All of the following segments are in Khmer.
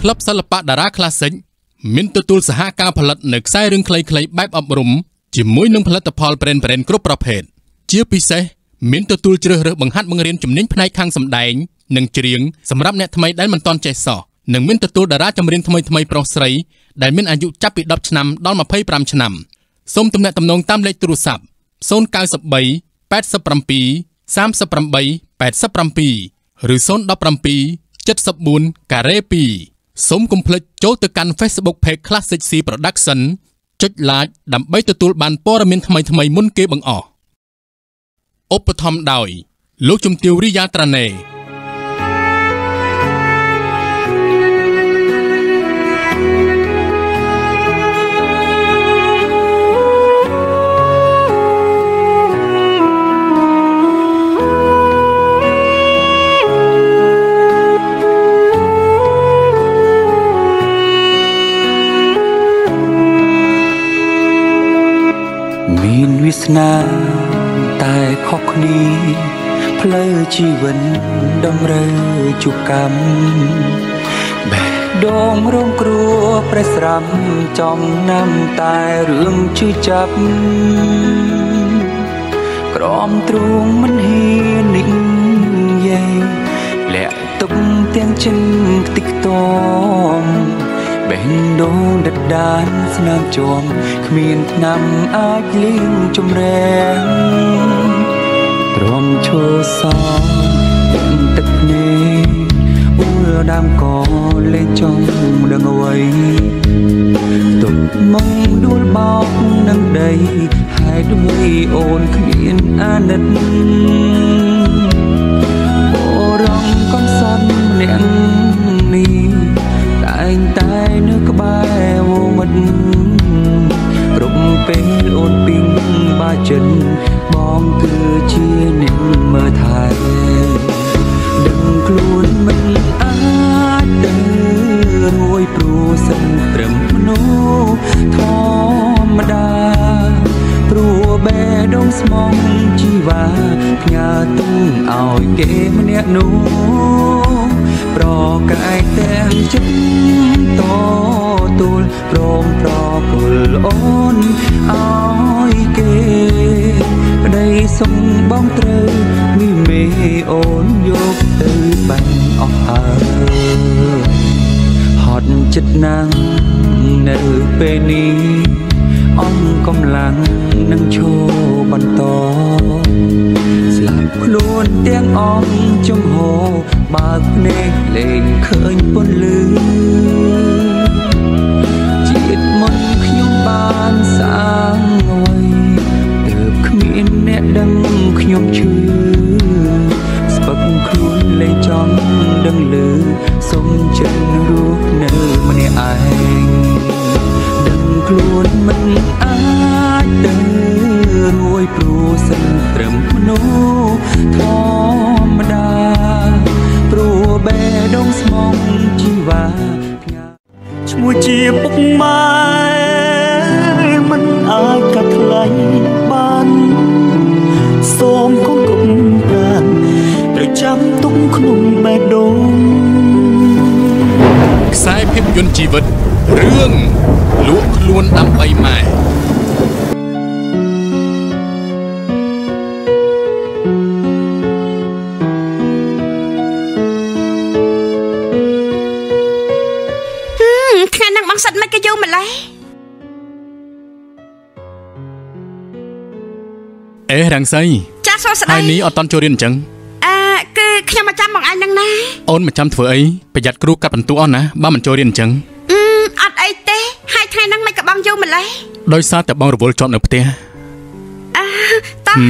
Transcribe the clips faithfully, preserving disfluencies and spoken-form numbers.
ក្លឹបសិល្បៈតារាក្លាសិកមានទទួលសហការផលិតនៅខ្សែរឿងខ្លីៗបែបអប់រំជាមួយនឹងផលិតផលប្រេនប្រេនគ្រប់ប្រភេទជាពិសេសមានទទួលជ្រើសរើសបង្ហាត់បង្រៀនជំនាញផ្នែកខាងសម្ដែងនិងច្រៀងសម្រាប់អ្នកថ្មីដែលមិនទាន់ចេះសោះនិងមានទទួលតារាចម្រៀងថ្មីថ្មីប្រុសស្រីដែលមានអាយុចាប់ពីដប់ឆ្នាំដល់ម្ភៃប្រាំឆ្នាំសូមទំនាក់ទំនងតាមលេខទូរស័ព្ទศูนย์ เก้า สาม แปด เจ็ด สาม แปด แปด เจ็ด ឬ ศูนย์ หนึ่ง เจ็ด เจ็ด สี่ ការ៉េ two សូមកុំភ្លេចចូលទៅកាន់ Facebook Page Classic C Production ចុច Like ដើម្បីទទួលបានព័ត៌មានថ្មីៗមុនគេបង្អស់ឧបត្ថម្ភដោយលោកជំទាវរីយ៉ាត្រាណេមានវាសនាតែខុសគ្នាផ្លូវជីវិតដំរើជួបកម្មបេះដូងរងគ្រោះប្រេះស្រាំចំណាំតែរឿងជឿចាប់ក្រំទ្រូងមិនហ៊ាននិយាយលាក់ទុកទាំងចិនខ្ទេចខ្ទាំបេះដូងដដានស្នាមជាំគ្មានថ្នាំអាចលៀងជំរះទ្រាំឈរសងទាំងទឹកភ្នែកអួលដើមក៏លេងចង់ដឹងអ្វីទុកមកដួលបោកនឹងដីហេតុអ្វីអូនគ្មានអាណិតបរំកំសត់ម្នាក់នេះតែងតែនៅក្បែរវងមិត្តគ្រប់ពេលអូនពីងបាចិនបងគឺជាអ្នកមើលថែដឹងខ្លួនមិនអាចទៅរួយព្រោះសិនត្រឹមមនុស្សធម្មតាព្រោះបេះដូងស្មងជីវ៉ាផ្ញើទុំឲ្យគេម្នាក់នោះប្រកែកទាំងចិត្តតទូលព្រមប្រគល់អូនឲ្យគេប្តីសុំបងត្រូវមីមេអូនយកទៅបាញ់អស់ហើយហត់ចិត្តណាស់នៅពេលនេះអង្គកម្លាំងនឹងឈរបន្តស្លាប់ខ្លួនទាំងអង្គចំហបើកភ្នែកលេងឃើញពន្លឺជាតិមុនខ្ញុំបានសាងអ្វីទើបគ្មានអ្នកដឹងខ្ញុំឈឺស្ពឹកខ្លួនលេងចង់ដឹងឮសុំចិត្តរស់នៅម្នាក់ឯងដឹងខ្លួនមិនអាចទៅរួយព្រោះសិនត្រឹមមនុស្សធម្មតាព្រោះបេះដូងស្មងជីវ៉ាឈ្មោះជាពុកម៉ែមិនអាចកាត់ថ្លៃបានសូមកុំគុំប្រានត្រូវចាំទុកក្នុងបេះដូងខ្សែភាពយន្តជីវិតរឿងលក់ខ្លួនដើម្បីម៉ែថ្ងៃហ្នឹងបងសិតមិនក៏យូរម្លេះអេរាំងសីចាសួស្ដីហើយនេះអត់តន់ចូលរៀនអញ្ចឹងអឺគឺខ្ញុំមកចាំបងឯងហ្នឹងណាអូនមកចាំធ្វើអីប្រយ័ត្នគ្រូកាត់បន្ទុកអស់ណាបើមិនចូលរៀនអញ្ចឹងអឺអត់អីទេហើយថ្ងៃហ្នឹងមិនក៏បងយូរម្លេះដោយសារតែបងរវល់ជាប់នៅផ្ទះអឺតោះ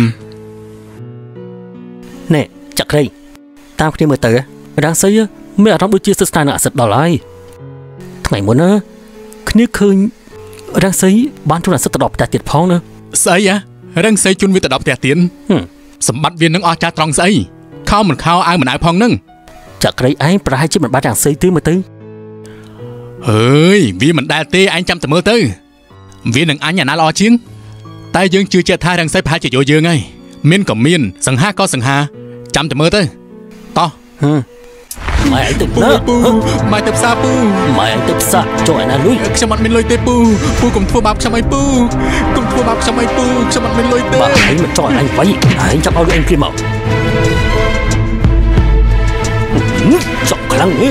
ណែចក្រីតាមគ្នាមើលទៅរាំងសីមានអារម្មណ៍ដូចជាសិស្តានអាសិតដល់ហើយថ្ងៃមុនណាគ្នាឃើញរាំងសីបានជួនអាសិតទៅដល់ផ្ទះទៀតផងណាស្អីហ៎រាំងសីជួនវាទៅដល់ផ្ទះទៀតសម្បត្តិវានឹងអស់ចាស់ត្រង់ស្អីខោមិនខោអាវមិនអាវផងនឹងចក្រីឯងប្រហែលជាមិនបានរាំងសីទេមើលទៅអើយវាមិនដែលទេឯងចាំតែមើលទៅវានឹងអញអាណាល្អជាងតែយើងជឿជាក់ថារាំងសីប្រហែលជាយកយើងហើយមានក៏មានសង្ហាក៏សង្ហាចាំតែមើលទៅតោះម៉ែឯងទៅណាពូម៉ែទៅផ្សារពូម៉ែឯងទៅផ្សារចុះឯណាលុយខ្ញុំអត់មានលុយទេពូពូកុំធ្វើបាបខ្ញុំឲ្យពូកុំធ្វើបាបខ្ញុំឲ្យពូខ្ញុំអត់មានលុយទេបាទឯងមកចុះឯងវិញឯងចាប់ឲ្យលុយឯងព្រាមមកចុះខ្លាំងហ៎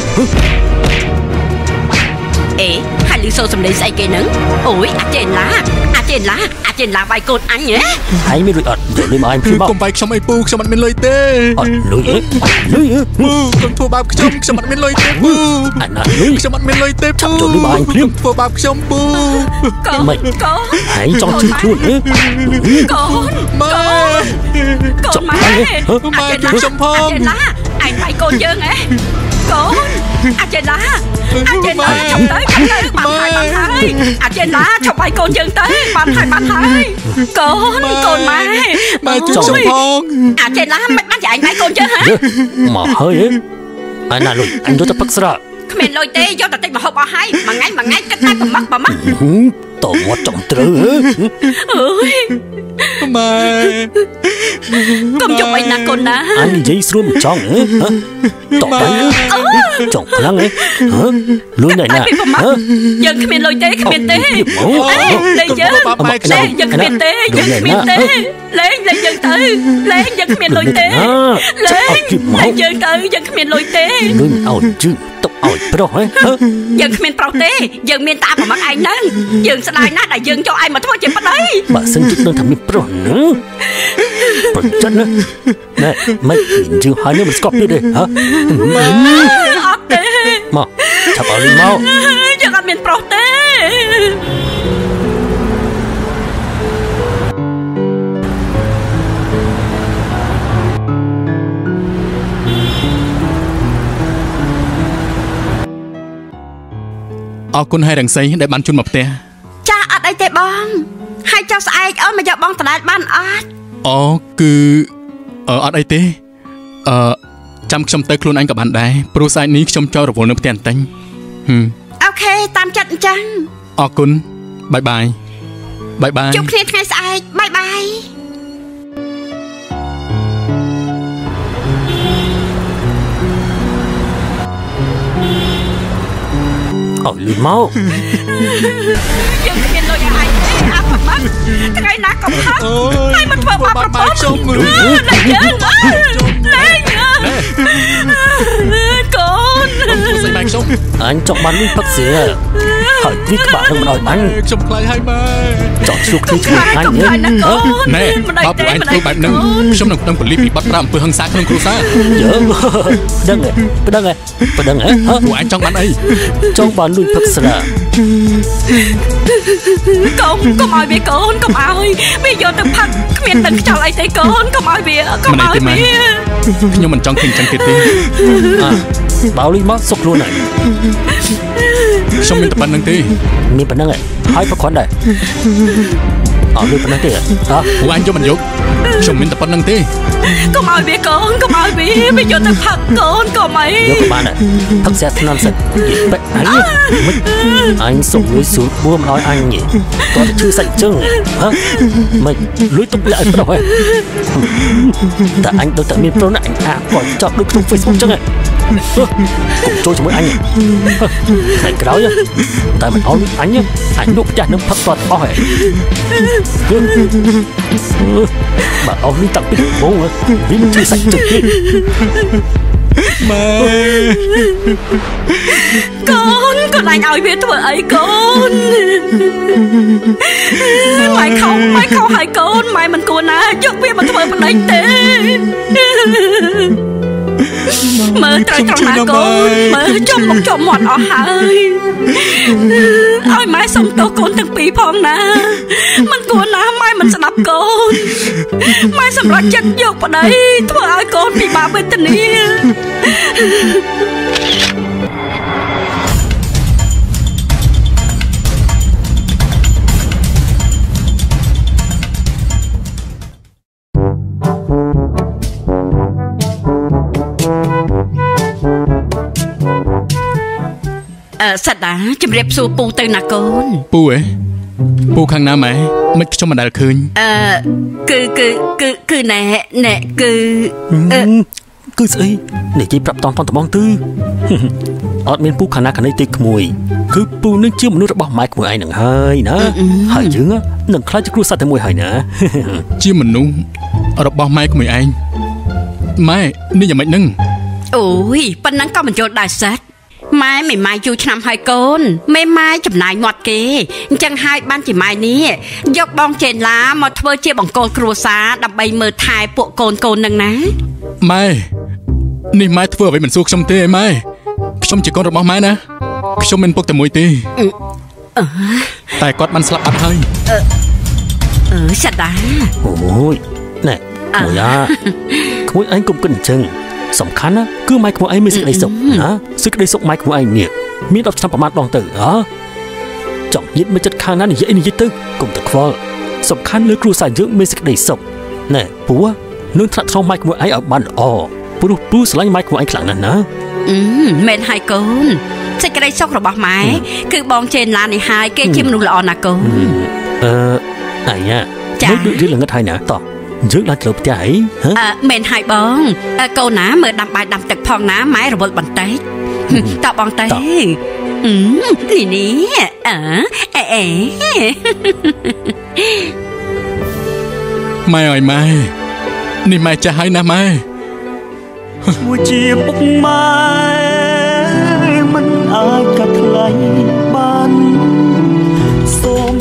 អេហើយលឺសូរសំឡេងស្អីគេហ្នឹងអូយអាចេនឡាអាចេនឡាអាចេនឡាវាយកូនអញហ៎ហើយមានលុយអត់យកលុយមកឯងព្រាមមកកុំវាយខ្ញុំអីពូខ្ញុំអត់មានលុយទេអត់លុយហ៎លុយហ៎ពូកុំធ្វើបាបខ្ញុំខ្ញុំអត់មានលុយទេពូអាណាលុយខ្ញុំអត់មានលុយទេពូយកលុយមកឯងព្រាមធ្វើបាបខ្ញុំពូកូនកូនឯងចង់ជឿខ្លួនហ៎កូនម៉ែកូនម៉ែម៉ែជួយខ្ញុំផងអាចេនឡាឯងវាយកូនយើងហ៎កូនអាចេនឡាអាចេនឡាចាំទៅចាំទៅបានហើយបានហើយអាចេនឡាឈប់វាយកូនយើងទៅបានហើយបានហើយកូនកូនម៉ែម៉ែជួយខ្ញុំផងអាចេនឡាមិនបានចាញ់វាយកូនយើងហ៎មកហើយអាណាលុយអញយកទៅផឹកស្រាគ្មានលុយទេយកតែតិចម្ហូបអស់ហើយមួយថ្ងៃមួយថ្ងៃគិតតែប្រមាក់ប្រមាក់តមាត់ចំត្រូវអើយម៉ែកុំយកអីណាកូនណាអញនិយាយស្រួលមិនចង់ហ៎តបទៅចង់ខ្លាំងហ៎លុយណែណាយើងគ្មានលុយទេគ្មានទេលេងយើងលេងយើងគ្មានទេយើងគ្មានទេលេងលេងយើងទៅលេងយើងគ្មានលុយទេលេងលេងយើងទៅយើងគ្មានលុយទេលុយអោជឺទុកឲ្យប្រុសហ៎យើងគ្មានប្រុសទេយើងមានតាប្រមាក់ឯងហ្នឹងយើងស្ដាយណាស់ដែលយើងយកឯងមកធ្វើជាប្តីបើសិនជិតនឹងថាមានប្រុសហ្នឹងប្រចិនណាណែមិនជឿហើយនឹងមិនស្គប់ទៀតទេហ៎អត់ទេមកចាប់ឲ្យលុយមកយើងអត់មានប្រុសទេអរគុណហើយរងសីដែលបានជូនមកផ្ទះចាអត់អីទេបងហើយចុះស្អែកអូនមកយកបងតដែលបានអត់អូគឺអឺអត់អីទេអឺចាំខ្ញុំទៅខ្លួនអញក៏បានដែរព្រោះស្អែកនេះខ្ញុំចូលរវល់នៅផ្ទះបន្តិចហឹមអូខេតាមចិត្តអញ្ចឹងអរគុណបាយបាយបាយបាយជួបគ្នាថ្ងៃស្អែកបាយបាយអត់លឺមកយើងគ្មានលុយឲ្យឯងទេអាប្រមាក់ថ្ងៃណាក៏ផឹកហើយមិនធ្វើបាបប្រពន្ធខ្ញុំលេងយើងលេងកូនស្អីម៉ែខ្ញុំអញចង់បានលុយផឹកស្រាហើយវិក្បាលនឹងមិនឲ្យអញខ្ញុំខ្លាចហើយម៉ែចង់ជួបគ្នាជាមួយអញណែបើពួកឯងធ្វើបែបហ្នឹងខ្ញុំនឹងដឹងប៉ូលីសពីបទប្រាអំពើហិង្សាក្នុងគ្រួសារយើដឹងហ៎ដឹងហ៎ដឹងហ៎ពួកឯងចង់បានអីចង់បានលុយផឹកស្រាកុំកុំឲ្យវាកូនកុំឲ្យវាយកទៅផឹកគ្មានដឹងខ្យល់អីទេកូនកុំឲ្យវាកុំឲ្យវាខ្ញុំមិនចង់ឃើញចឹងទៀតទេបើលុយមកសុកខ្លួនហើយខ្ញុំមានតែប៉ុណ្្នឹងទេមានប៉ុណ្្នឹងហើយប្រគ្រាន់ដែរអត់លុយប៉ុណ្្នឹងទេហ៎ពួកអញយកមិនយកខ្ញុំមានតែប៉ុណ្្នឹងទេកុំឲ្យវាកូនកុំឲ្យវាវាយកទៅផឹកកូនកុំអីយកក៏បានដែរផឹកស្រាថ្នាំសិននិយាយបែបអញមិនអញសុំលុយស្រួលបួមឲ្យអញទេតើឈឺសាច់ជើងហ៎មិនលុយទុកលាក់ឲ្យប្រុសហ៎តែអញដូចតែមានប្រុសណាអញអាគាត់ចោលដូចក្នុង Facebook ចឹងហ៎កុំចូលជាមួយអញថ្ងៃក្រោយតែមិនអោយអញអញលោកផ្ទះនឹងផឹកតអស់ហ៎បើអស់នេះតាំងពីបងវិញជិះសាច់ទឹកទៀតម៉ែកូនកូនអញឲ្យវាធ្វើអីកូនម៉ែខំម៉ែខំឲ្យកូនម៉ែមិនគួរណាយកវាមកធ្វើប្តីទេមើលត្រូវត្រង់ណាកូនមើលចំមុខចំមាត់អស់ហើយឲ្យម៉ែសុំទោសកូនទាំងពីរផងណាមិនគួរណាម៉ែមិនស្ដាប់កូនម៉ែសម្រេចចិត្តយកប្តីធ្វើឲ្យកូនពិបាកវេទនាអឺសិតតាជំរាបសួរពូទៅណាកូនពូអេពូខាងណាម៉ែមិនខ្ញុំមិនដែលឃើញអឺគឺគឺគឺគឺណែណែគឺគឺស្អីនិយាយប្រាប់តន់តន់ត្បងទៅអត់មានពូខាងណាខាងនេះទេក្មួយគឺពូនឹងជាមនុស្សរបស់ម៉ែក្មួយឯងនឹងហើយណាហើយយើងនឹងខ្លាចជាគ្រួសារតែមួយហើយណាជាមនុស្សរបស់ម៉ែក្មួយឯងម៉ែនេះយ៉ាងម៉េចហ្នឹងអូយប៉ុណ្ណឹងក៏មិនយល់ដែរសិតម៉ែមិនម៉ែយូរឆ្នាំហើយកូនមេម៉ែចំណាយមាត់គេអញ្ចឹងហើយបានជាម៉ែនេះយកបងចេនឡាមកធ្វើជាបង្គោលគ្រួសារដើម្បីមើលថែពួកកូនកូននឹងណាម៉ែនេះម៉ែធ្វើអ្វីមិនសួរខ្ញុំទេម៉ែខ្ញុំជាកូនរបស់ម៉ែណាខ្ញុំមិនពុកតែមួយទេតែគាត់បានស្លាប់បាត់ហើយអឺអឺសាដាអូយណែមួយអាក្មួយឯងកុំគិតអញ្ចឹងសំខាន់ណាគឺម៉ែក្មួយឯងមានសេចក្តីសុខណាសេចក្តីសុខម៉ែក្មួយឯងនេះមានដប់ឆ្នាំប្រមាណដងទៅហ៎ចង់និយាយមកចិត្តខាងណានិយាយនិយាយទៅកុំតែខ្វល់សំខាន់លើគ្រួសារយើងមានសេចក្តីសុខណែពូនឹងថ្នាក់ថ្នមម៉ែក្មួយឯងឲ្យបានល្អព្រោះពូស្រឡាញ់ម៉ែក្មួយឯងខ្លាំងណាស់ណាអឺមែនហើយកូនសេចក្តីសុខរបស់ម៉ែគឺបងចេនឡាននេះហើយគេជាមនុស្សល្អណាស់កូនអឺអាយ៉ាចាដូចរឿងល្ងឹតហើយណាតោះយើងឡើងទៅផ្ទះអីហ៎អឺមែនហើយបងកូនណាមើលដាំបាយដាំទឹកផងណាម៉ែរវល់បន្តិចតបងតេអឺនេះនេះអើអេអេម៉ែអើយម៉ែនេះម៉ែចាស់ហើយណាម៉ែមួយជាពុកម៉ែមិនអាចកាត់ថ្លៃបានសូម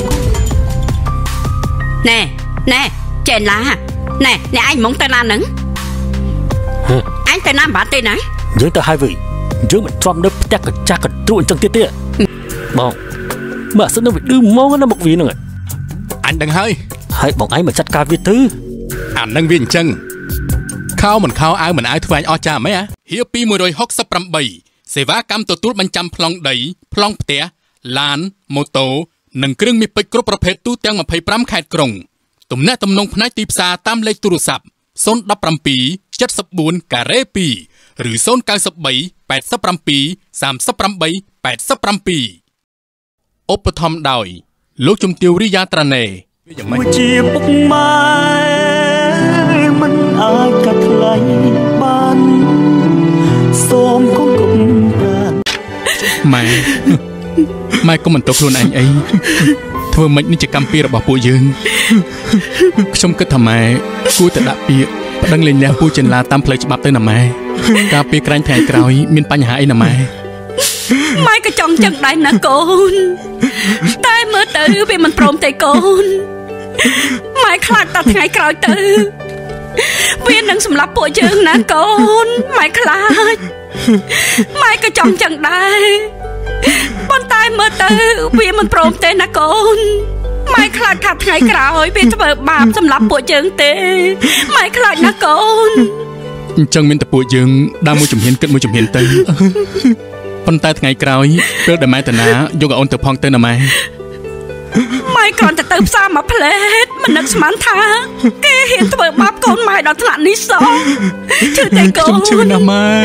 ណែណែចេនឡាណែអ្នកឯងមកទៅណាហ្នឹងអញទៅណាបាត់ទេណាយើងទៅហើយវិញយើងមិនទ្រាំនៅផ្ទះកញ្ចាស់កត្រួអញ្ចឹងទៀតទេបងបើសិននៅវាឌឺមកណាមកវាហ្នឹងអញដឹងហើយហើយបងឯងមកចាត់ការវាទៅអានឹងវាអញ្ចឹងខោមិនខោអាវមិនអាវធ្វើអញអស់ចាហ្មងហ៎ហៀពីមួយរយហុកសិបប្រាំបីសេវាកម្មទទួលបញ្ចាំប្លង់ដីប្លង់ផ្ទះឡានម៉ូតូនិងគ្រឿងមាសពេជ្រគ្រប់ប្រភេទទូទាំងម្ភៃប្រាំខេត្តក្រុងទំនាក់ទំនងផ្នែកទីផ្សារតាមលេខទូរស័ព្ទศูนย์ หนึ่ง เจ็ด เจ็ด สี่ ការ៉េ two ឬศูนย์ เก้า สาม แปด เจ็ด สาม แปด แปด แปด ឧបត្ថម្ភដោយលោកជំទាវរិយាត្រាណេមួយជាពុកម៉ែមិនអាចកាត់ថ្លៃបានសូមកុំកុំប្រានម៉ែម៉ែកុំបន្តខ្លួនឯងអីធ្វើម៉េចនេះជាកម្មពីរបស់ពួកយើងខ្ញុំគិតថាម៉ែគួរតែដាក់ពាក្យប្តឹងលែងលះពូចិនឡាតាមផ្លូវច្បាប់ទៅណាម៉ែការពីក្រែងថ្ងៃក្រោយមានបញ្ហាអីណាម៉ែម៉ែក៏ចង់ចឹងដែរណាកូនតែមើលទៅវាមិនព្រមទេកូនម៉ែខ្លាចតែថ្ងៃក្រោយទៅវានឹងសម្លាប់ពួកយើងណាកូនម៉ែខ្លាចម៉ែក៏ចង់ចឹងដែរប៉ុន្តែមើលទៅវាមិនព្រមទេណាកូនម៉ែខ្លាចថាថ្ងៃក្រោយវាធ្វើបាបសម្លាប់ពួកយើងទេម៉ែខ្លាចណាកូនអញ្ចឹងមានតែពួកយើងដើរមួយជំហានគិតមួយជំហានទៅប៉ុន្តែថ្ងៃក្រោយពេលដែលម៉ែតាណាយកអូនទៅផងទៅណាម៉ែម៉ែគ្រាន់តែទៅផ្សារមកផ្លែតមិននឹកស្មានថាគេហ៊ានធ្វើបាបកូនម៉ែដល់ថ្នាក់នេះសោះជឿតែកូនខ្ញុំជឿណាស់ម៉ែ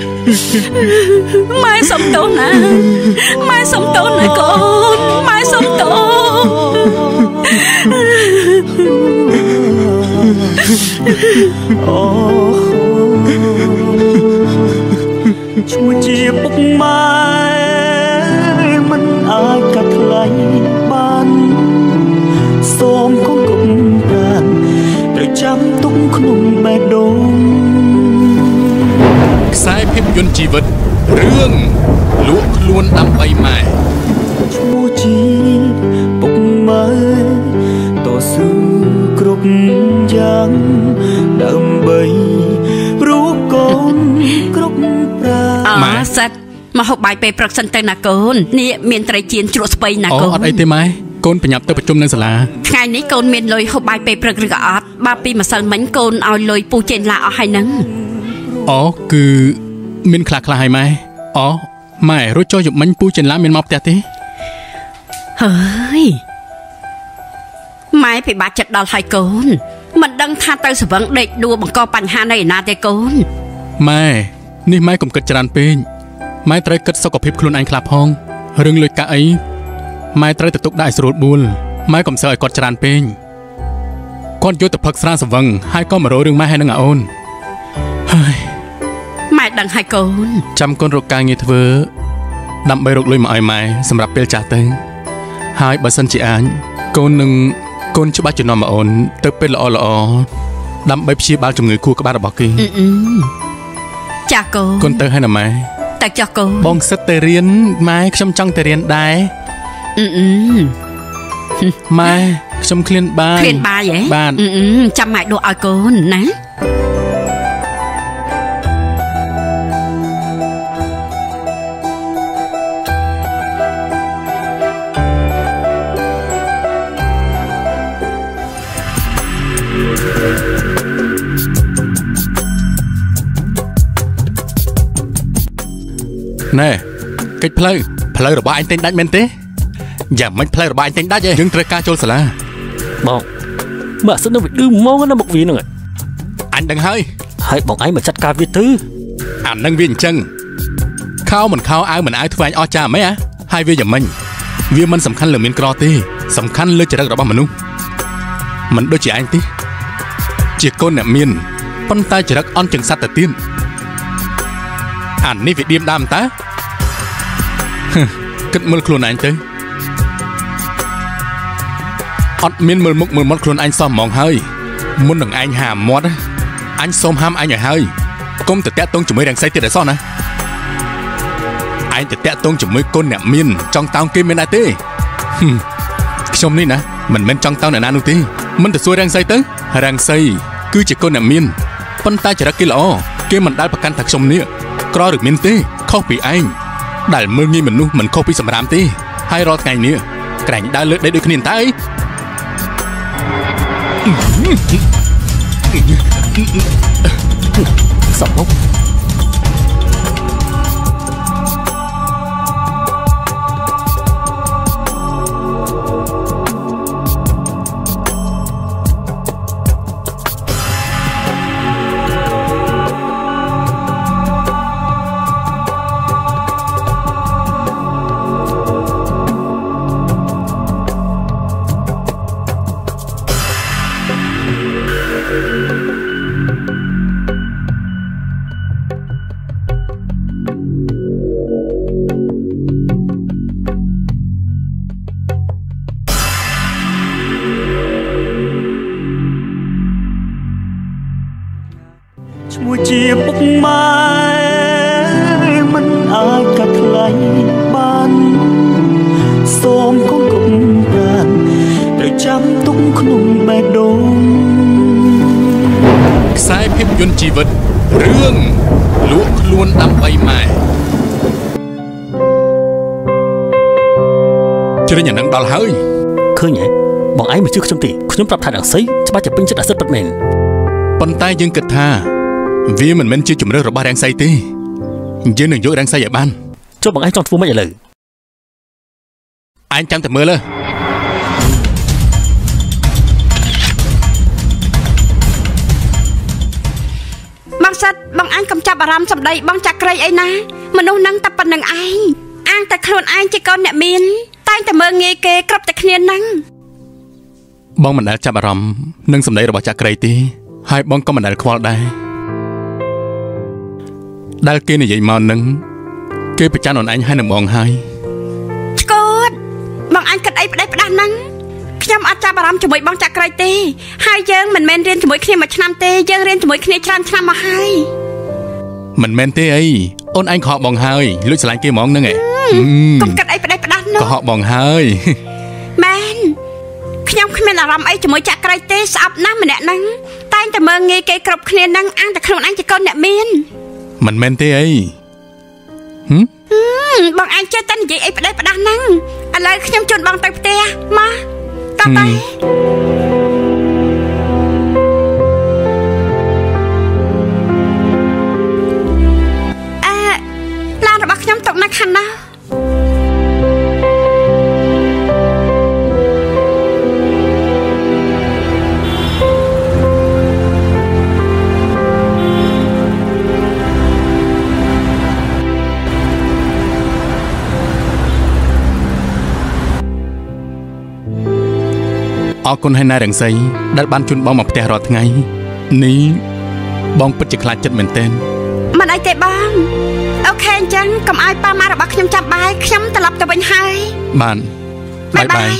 ម៉ែសុំទោសណាម៉ែសុំទោសណាកូនម៉ែសុំទោសអូជួយជាពុកម៉ែមិនអាចកាត់ថ្លៃបានសូមកុំកុំប្រានត្រូវចាំទុកក្នុងបេះដូងខ្សែភាពយន្តជីវិតរឿងលក់ខ្លួនដើម្បីម៉ែជួយជាពុកម៉ែតស៊ូគ្រប់យ៉ាងដើម្បីរូបកូនគ្រប់ប្រាម៉ែសិតមកហូបបាយពេលព្រឹកសិនទៅណាកូននេះមានត្រីចៀនជ្រក់ស្ពៃណាកូនអូអត់អីទេម៉ែកូនប្រញាប់ទៅប្រជុំនៅសាលាថ្ងៃនេះកូនមានលុយហូបបាយពេលព្រឹកឬក៏អត់បាពីម្សិលមិញកូនឲ្យលុយពូចេនឡាអស់ហើយហ្នឹងអូគឺមានខ្លះខ្លះហើយម៉ែអូម៉ែរួចចុះយប់មិញពូចេនឡាមានមកផ្ទះទេហើយម៉ែពិបាកចិត្តដល់ហើយកូនមិនដឹងថាទៅស្វឹងដេកដួលបង្កបញ្ហានៅឯណាទេកូនម៉ែនេះម៉ែកុំគិតច្រើនពេកម៉ែត្រូវគិតសុខភាពខ្លួនឯងខ្លះផងរឿងលុយកាក់អីម៉ែត្រូវទៅទុកដាក់ឲ្យស្រួលបួលម៉ែកុំសើឲ្យគាត់ច្រើនពេកគាត់យកទៅផឹកស្រាស្វឹងហើយក៏មករោរឿងម៉ែហើយនឹងអូនហើយយដឹងហើយកូនចាំកូនរកការងារធ្វើដើម្បីរកលុយមកឲ្យម៉ែសម្រាប់ពេលចាស់ទៅហើយបើសិនជាអាចកូននឹងកូនច្បាស់ជំនុំមកអូនទៅពេលល្អល្អដើម្បីព្យាបាលជំងឺខួរក្បាលរបស់គេចាស់កូនកូនទៅហើយណាម៉ែតែចាស់កូនបងសិតទៅរៀនម៉ែខ្ញុំចង់ទៅរៀនដែរអឺម៉ែខ្ញុំឃ្លានបាយឃ្លានបាយហ៎បាទចាំម៉ែដួសឲ្យកូនណាណែកិច្ចផ្លូវផ្លូវរបស់អញទិញដាច់មែនទេយ៉ាងមិនផ្លូវរបស់អញទិញដាច់ទេយើងត្រូវការចូលសាលាបងបើសិននៅវាឌឺមកណាមកវានឹងអញដឹងហើយហើយបងឯងមកចាត់ការវាទៅអានឹងវាអញ្ចឹងខោមិនខោអាវមិនអាវធ្វើអញអស់ចាមែនហ៎ហើយវាយ៉ាងម៉េចវាមិនសំខាន់លើមានក្រទេសំខាន់លើចរិតរបស់មនុស្សមិនដូចជាអញទេជាកូនអ្នកមានប៉ុន្តែចរិតអន់ជាងសត្វទៅទៀតអានេះវាឌៀមដាមតើគិតមើលខ្លួនឯងទៅអត់មានមើលមុខមើលមាត់ខ្លួនឯងសោះហ្មងហើយមុននឹងឯងហាមាត់អញសូមហាមអញឲ្យហើយកុំទៅតាក់ទងជាមួយរាំងសីទៀតឲ្យសោះណាឯងទៅតាក់ទងជាមួយកូនអ្នកមានចង់តោងគេមានដែរទេខ្ញុំនេះណាមិនមែនចង់តោងអ្នកណានោះទេមិនទៅសួររាំងសីទៅរាំងសីគឺជាកូនអ្នកមានប៉ុន្តែចរិតគេល្អគេមិនដែលប្រកាន់ថាខ្ញុំនេះក្រឬមានទេខុសពីឯងដែលមើលងាយមនុស្សមិនខុសពីសម្រាមទេហើយរាល់ថ្ងៃនេះក្រែងដើរលើកដៃដូចគ្នាតើអីសពជាពុកម៉ែមិនអាចកាត់ថ្លៃបានសូមកូនគុំប្រានត្រូវចាំទុកក្នុងបេះដូងខ្សែភាពយន្តជីវិតរឿងលក់ខ្លួនដើម្បីម៉ែជ្រិញអានឹងដល់ហើយឃើញហ៎បងឯងមិនជឿខ្ញុំទេខ្ញុំប្រាប់ថារាំងសីច្បាស់ជាពេញចិត្តអាសិតពិតមែនប៉ុន្តែយើងគិតថាវាមិនមែនជាជំរឿនរបស់រាំងសីទេយើងនឹងយករាំងសីឲ្យបានចុះបងឯងចង់ធ្វើម៉េចឥឡូវអញចាំតែមើលលើបងសិតបងអញកុំចាប់អារម្មណ៍សម្ដីបងចាក់ក្រីអីណាមនុស្សនឹងតែប៉ុណ្្នឹងឯងអាងតែខ្លួនឯងជាកូនអ្នកមានតែងតែមើលងាយគេគ្រប់តែគ្នាហ្នឹងបងមិនដែលចាប់អារម្មណ៍នឹងសម្ដីរបស់ចាក់ក្រីទេហើយបងក៏មិនដែលខ្វល់ដែរដែលគេនិយាយមកនឹងគេប្រចាំអូនអញហើយនឹងបងហើយស្គូតបងអញគិតអីផ្ដេសផ្ដាស់ហ្នឹងខ្ញុំអត់ចាប់អារម្មណ៍ជាមួយបងចាក់ក្រីទេហើយយើងមិនមែនរៀនជាមួយគ្នាមួយឆ្នាំទេយើងរៀនជាមួយគ្នាច្រើនឆ្នាំមកហើយមិនមែនទេអីអូនអញខកបងហើយលួចឆ្លាញ់គេហ្មងហ្នឹងឯងកុំគិតអីផ្ដេសផ្ដាស់នោះក៏ហកបងហើយមែនខ្ញុំគ្មានអារម្មណ៍អីជាមួយចាក់ក្រីទេស្អប់ណាស់ម្នាក់ហ្នឹងតែងតែមើលងាយគេគ្រប់គ្នាហ្នឹងអាងតែខ្លួនអញជាកូនអ្នកមានមិនមែនទេអីហឹមបងអញចេះតែនិយាយអីផ្ដេសផ្ដាស់ហ្នឹងឥឡូវខ្ញុំជូនបងទៅផ្ទះមកតតែអឺឡានរបស់ខ្ញុំទុកនៅខាងណាអរគុណហើយណារាំងសីដែលបានជូនបងមកផ្ទះរាល់ថ្ងៃនេះបងពិតជាខ្លាចចិត្តមែនទែនมันไอเตะบ้างโอเคจังกำไอป้ามาระบาดขยำจับบายขยำตลับตะบันไฮมันบายบาย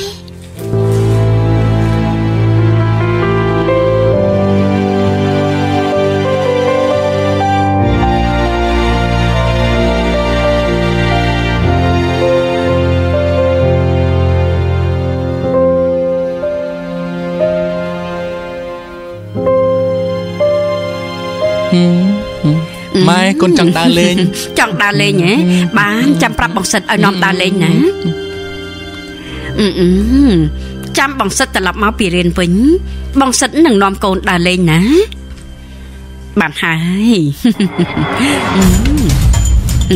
ម៉ែកូនចង់ដើរលេងចង់ដើរលេងហ៎បានចាំប្រាប់បងសិតឲ្យនាំដើរលេងណាអឺអឺចាំបងសិតត្រឡប់មកពីរៀនវិញបងសិតនឹងនាំកូនដើរលេងណាបានហើយអឺ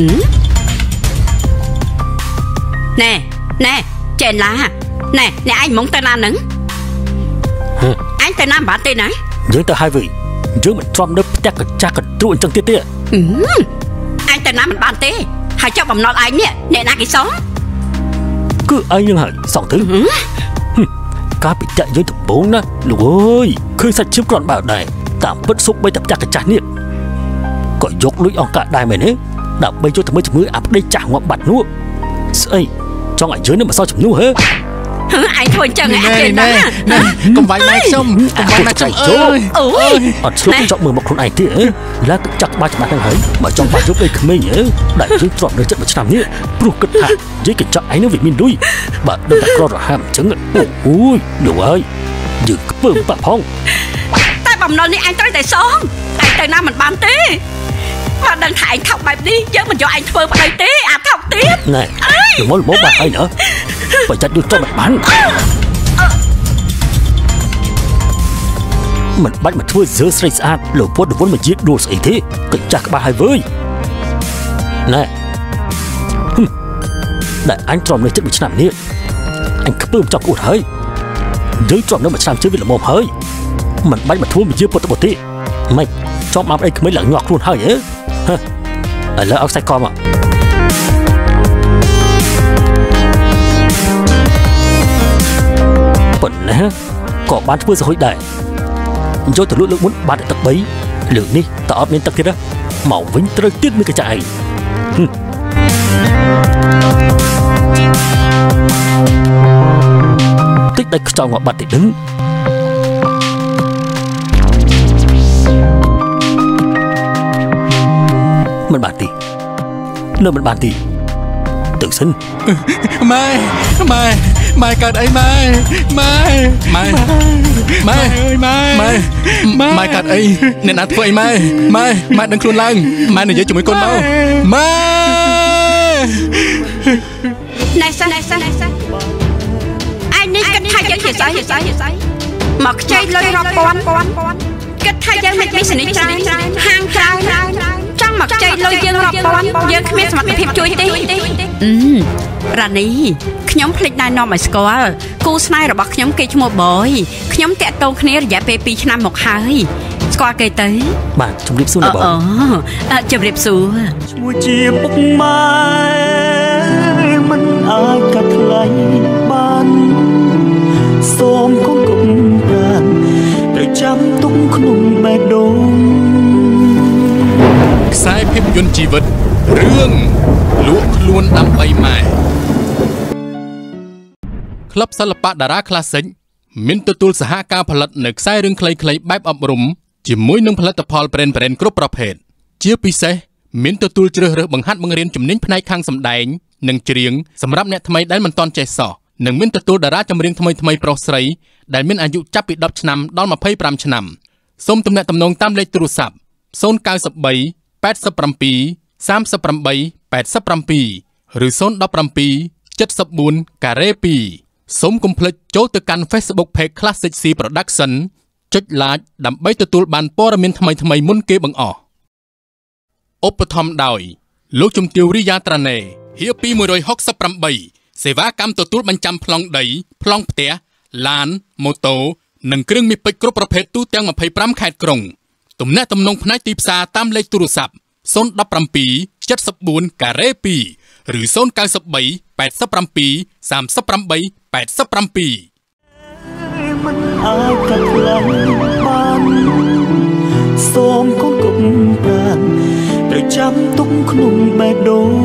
ណែណែចេនឡាណែអ្នកឯងមកទៅណានឹងអញទៅណាបានទេណាយើងទៅហើយវិញយើងមិនទ្រាំនៅផ្ទះកញ្ចាស់កន្ទ្រួអញ្ចឹងទៀតទេអញទៅណាមិនបានទេហើយចុះបំណុលឯងនេះអ្នកណាគេសងគឺឯងនឹងហើយសងទៅការពិចារយើងដំបូងណាលោកអើយឃើញសាច់ឈាមគ្រាន់បើដែរតាមពិតសុបបីតែផ្ទះកញ្ចាស់នេះក៏យកលុយអង្ការដែរមែនទេដើម្បីជួយទៅមើលជំងឺអាប់ដេតចាស់ងាប់បាត់នោះស្អីចង់ឲ្យយើងនឹងមកសល់ជំនួសហ៎ឯងធ្វើអញ្ចឹងឯងចេះណាកុំវាយម៉ែខ្ញុំកុំវាយម៉ែខ្ញុំអើយអូយអត់ឆ្លុះចង់មើលមកខ្លួនឯងទៀតឡើងទឹកចាក់បាច់ច្បាស់ហ្នឹងហើយបើចង់បាច់យកអីក្មេងដែលយើងទ្រាំនៅចិត្តមួយឆ្នាំនេះព្រោះគិតថានិយាយកញ្ចក់ឯងនឹងវាមានលុយបើដឹងតែក្ររហាមអញ្ចឹងអូយលោកអើយយើងខ្ពើមបាក់ផងតែបំណុលនេះឯងត្រូវតែសងឯងទៅណាមិនបានទេបើដឹងថាឯងថោកបែបនេះយើងមិនយកឯងធ្វើប្តីទេអាថោកទៀតណែល្មមល្មមបាត់ហើយណាបើចាត់យកទៅមិនបានមិនបាច់មកធ្វើជើស្រីស្អាតលោកពុតរវល់មកជាដួលស្អីទេកញ្ចាស់ក្បាលហើយវើយណែដែលអញទ្រាំនៅចិត្តមួយឆ្នាំនេះអញខ្ពើមចង់អួតហើយយើងទ្រាំនៅមួយឆ្នាំជឿវាល្មមហើយមិនបាច់មកធ្វើមកជាពុតទៅទេមិនចង់មកអីក្មេងឡើងញាក់ខ្លួនហើយហ៎ឥឡូវអោខ្សែកមកប៉ុណ្ណាក៏បានធ្វើសហុយដែរយកទៅលក់លើកមុនបានតែទឹកបីលើកនេះតើអត់មានទឹកទៀតណាមកវិញត្រូវទៀតមានកញ្ចាក់ឯងតិចតែខ្ចោងងាប់បាត់តិចដឹងមិនបានទីនៅមិនបានទីទៅសិនម៉ែម៉ែម៉ែកើតអីម៉ែម៉ែម៉ែម៉ែអើយម៉ែម៉ែម៉ែកើតអីអ្នកណាធ្វើអីម៉ែម៉ែម៉ែដឹងខ្លួនឡើងម៉ែនិយាយជាមួយកូនមកម៉ែណែសិនណែសិនណែសិនឯងនេះគិតថាយើងជាស្អីមកខ្ចីលុយរាប់ពាន់គិតថាយើងមិនមានសនិទ្ធច្រើនហាងច្រើនចង់មកខ្ចីលុយយើងរាប់ពាន់យើងគ្មានសមត្ថភាពជួយទេអឺរ៉ានីខ្ញុំភ្លេចណែនាំឲ្យស្គាល់គូស្នេហ៍របស់ខ្ញុំគេឈ្មោះបយខ្ញុំតាក់ទងគ្នារយៈពេលពីរឆ្នាំមកហើយស្គាល់គេទៅបាទជំរាបសួរបងអូជំរាបសួរឈ្មោះជាពុកម៉ែមិនអាចកាត់ថ្លៃបានសូមកូនគុំប្រានត្រូវចាំទុកក្នុងបេះដូងខ្សែភាពយន្តជីវិតរឿងលក់ខ្លួនដើម្បីម៉ែក្លឹបសិល្បៈតារាក្លាសិកមានទទួលសហការផលិតនៅខ្សែរឿងខ្លីៗបែបអប់រំជាមួយនឹងផលិតផលប្រេនប្រេនគ្រប់ប្រភេទជាពិសេសមានទទួលជ្រើសរើសបង្ហាត់បង្រៀនជំនាញផ្នែកខាងសម្ដែងនិងច្រៀងសម្រាប់អ្នកថ្មីដែលមិនទាន់ចេះសោះនិងមានទទួលតារាចម្រៀងថ្មីថ្មីប្រុសស្រីដែលមានអាយុចាប់ពីដប់ឆ្នាំដល់ម្ភៃប្រាំឆ្នាំសូមទំនាក់ទំនងតាមលេខទូរស័ព្ទศูนย์ เก้า สาม แปด เจ็ด เจ็ด สาม แปด แปด เจ็ด ឬศูนย์ หนึ่ง เจ็ด เจ็ด สี่ ការ៉េពីរសូមកុំភ្លេចចូលទៅកាន់ Facebook Page Classic C Production ចុច Like ដើម្បីទទួលបានព័ត៌មានថ្មីៗមុនគេបង្អស់ឧបត្ថម្ភដោយលោកជំទាវរីយ៉ាត្រាណេហៀពីមួយរយហុកសិបប្រាំបីសេវាកម្មទទួលបញ្ចាំប្លង់ដីប្លង់ផ្ទះឡានម៉ូតូនិងគ្រឿងមាសពេជ្រគ្រប់ប្រភេទទូទាំងម្ភៃប្រាំខេត្តក្រុងទំនាក់ទំនងផ្នែកទីផ្សារតាមលេខទូរស័ព្ទศูนย์ หนึ่ง เจ็ด เจ็ด สี่ ការ៉េពីរឬศูนย์ เก้า สาม แปด แปด เจ็ด สาม แปด แปด เจ็ดមិនអាចកាត់ថ្លៃបានសូមកូនគុំប្រានតែត្រូវចាំទុកក្នុងបេះដូង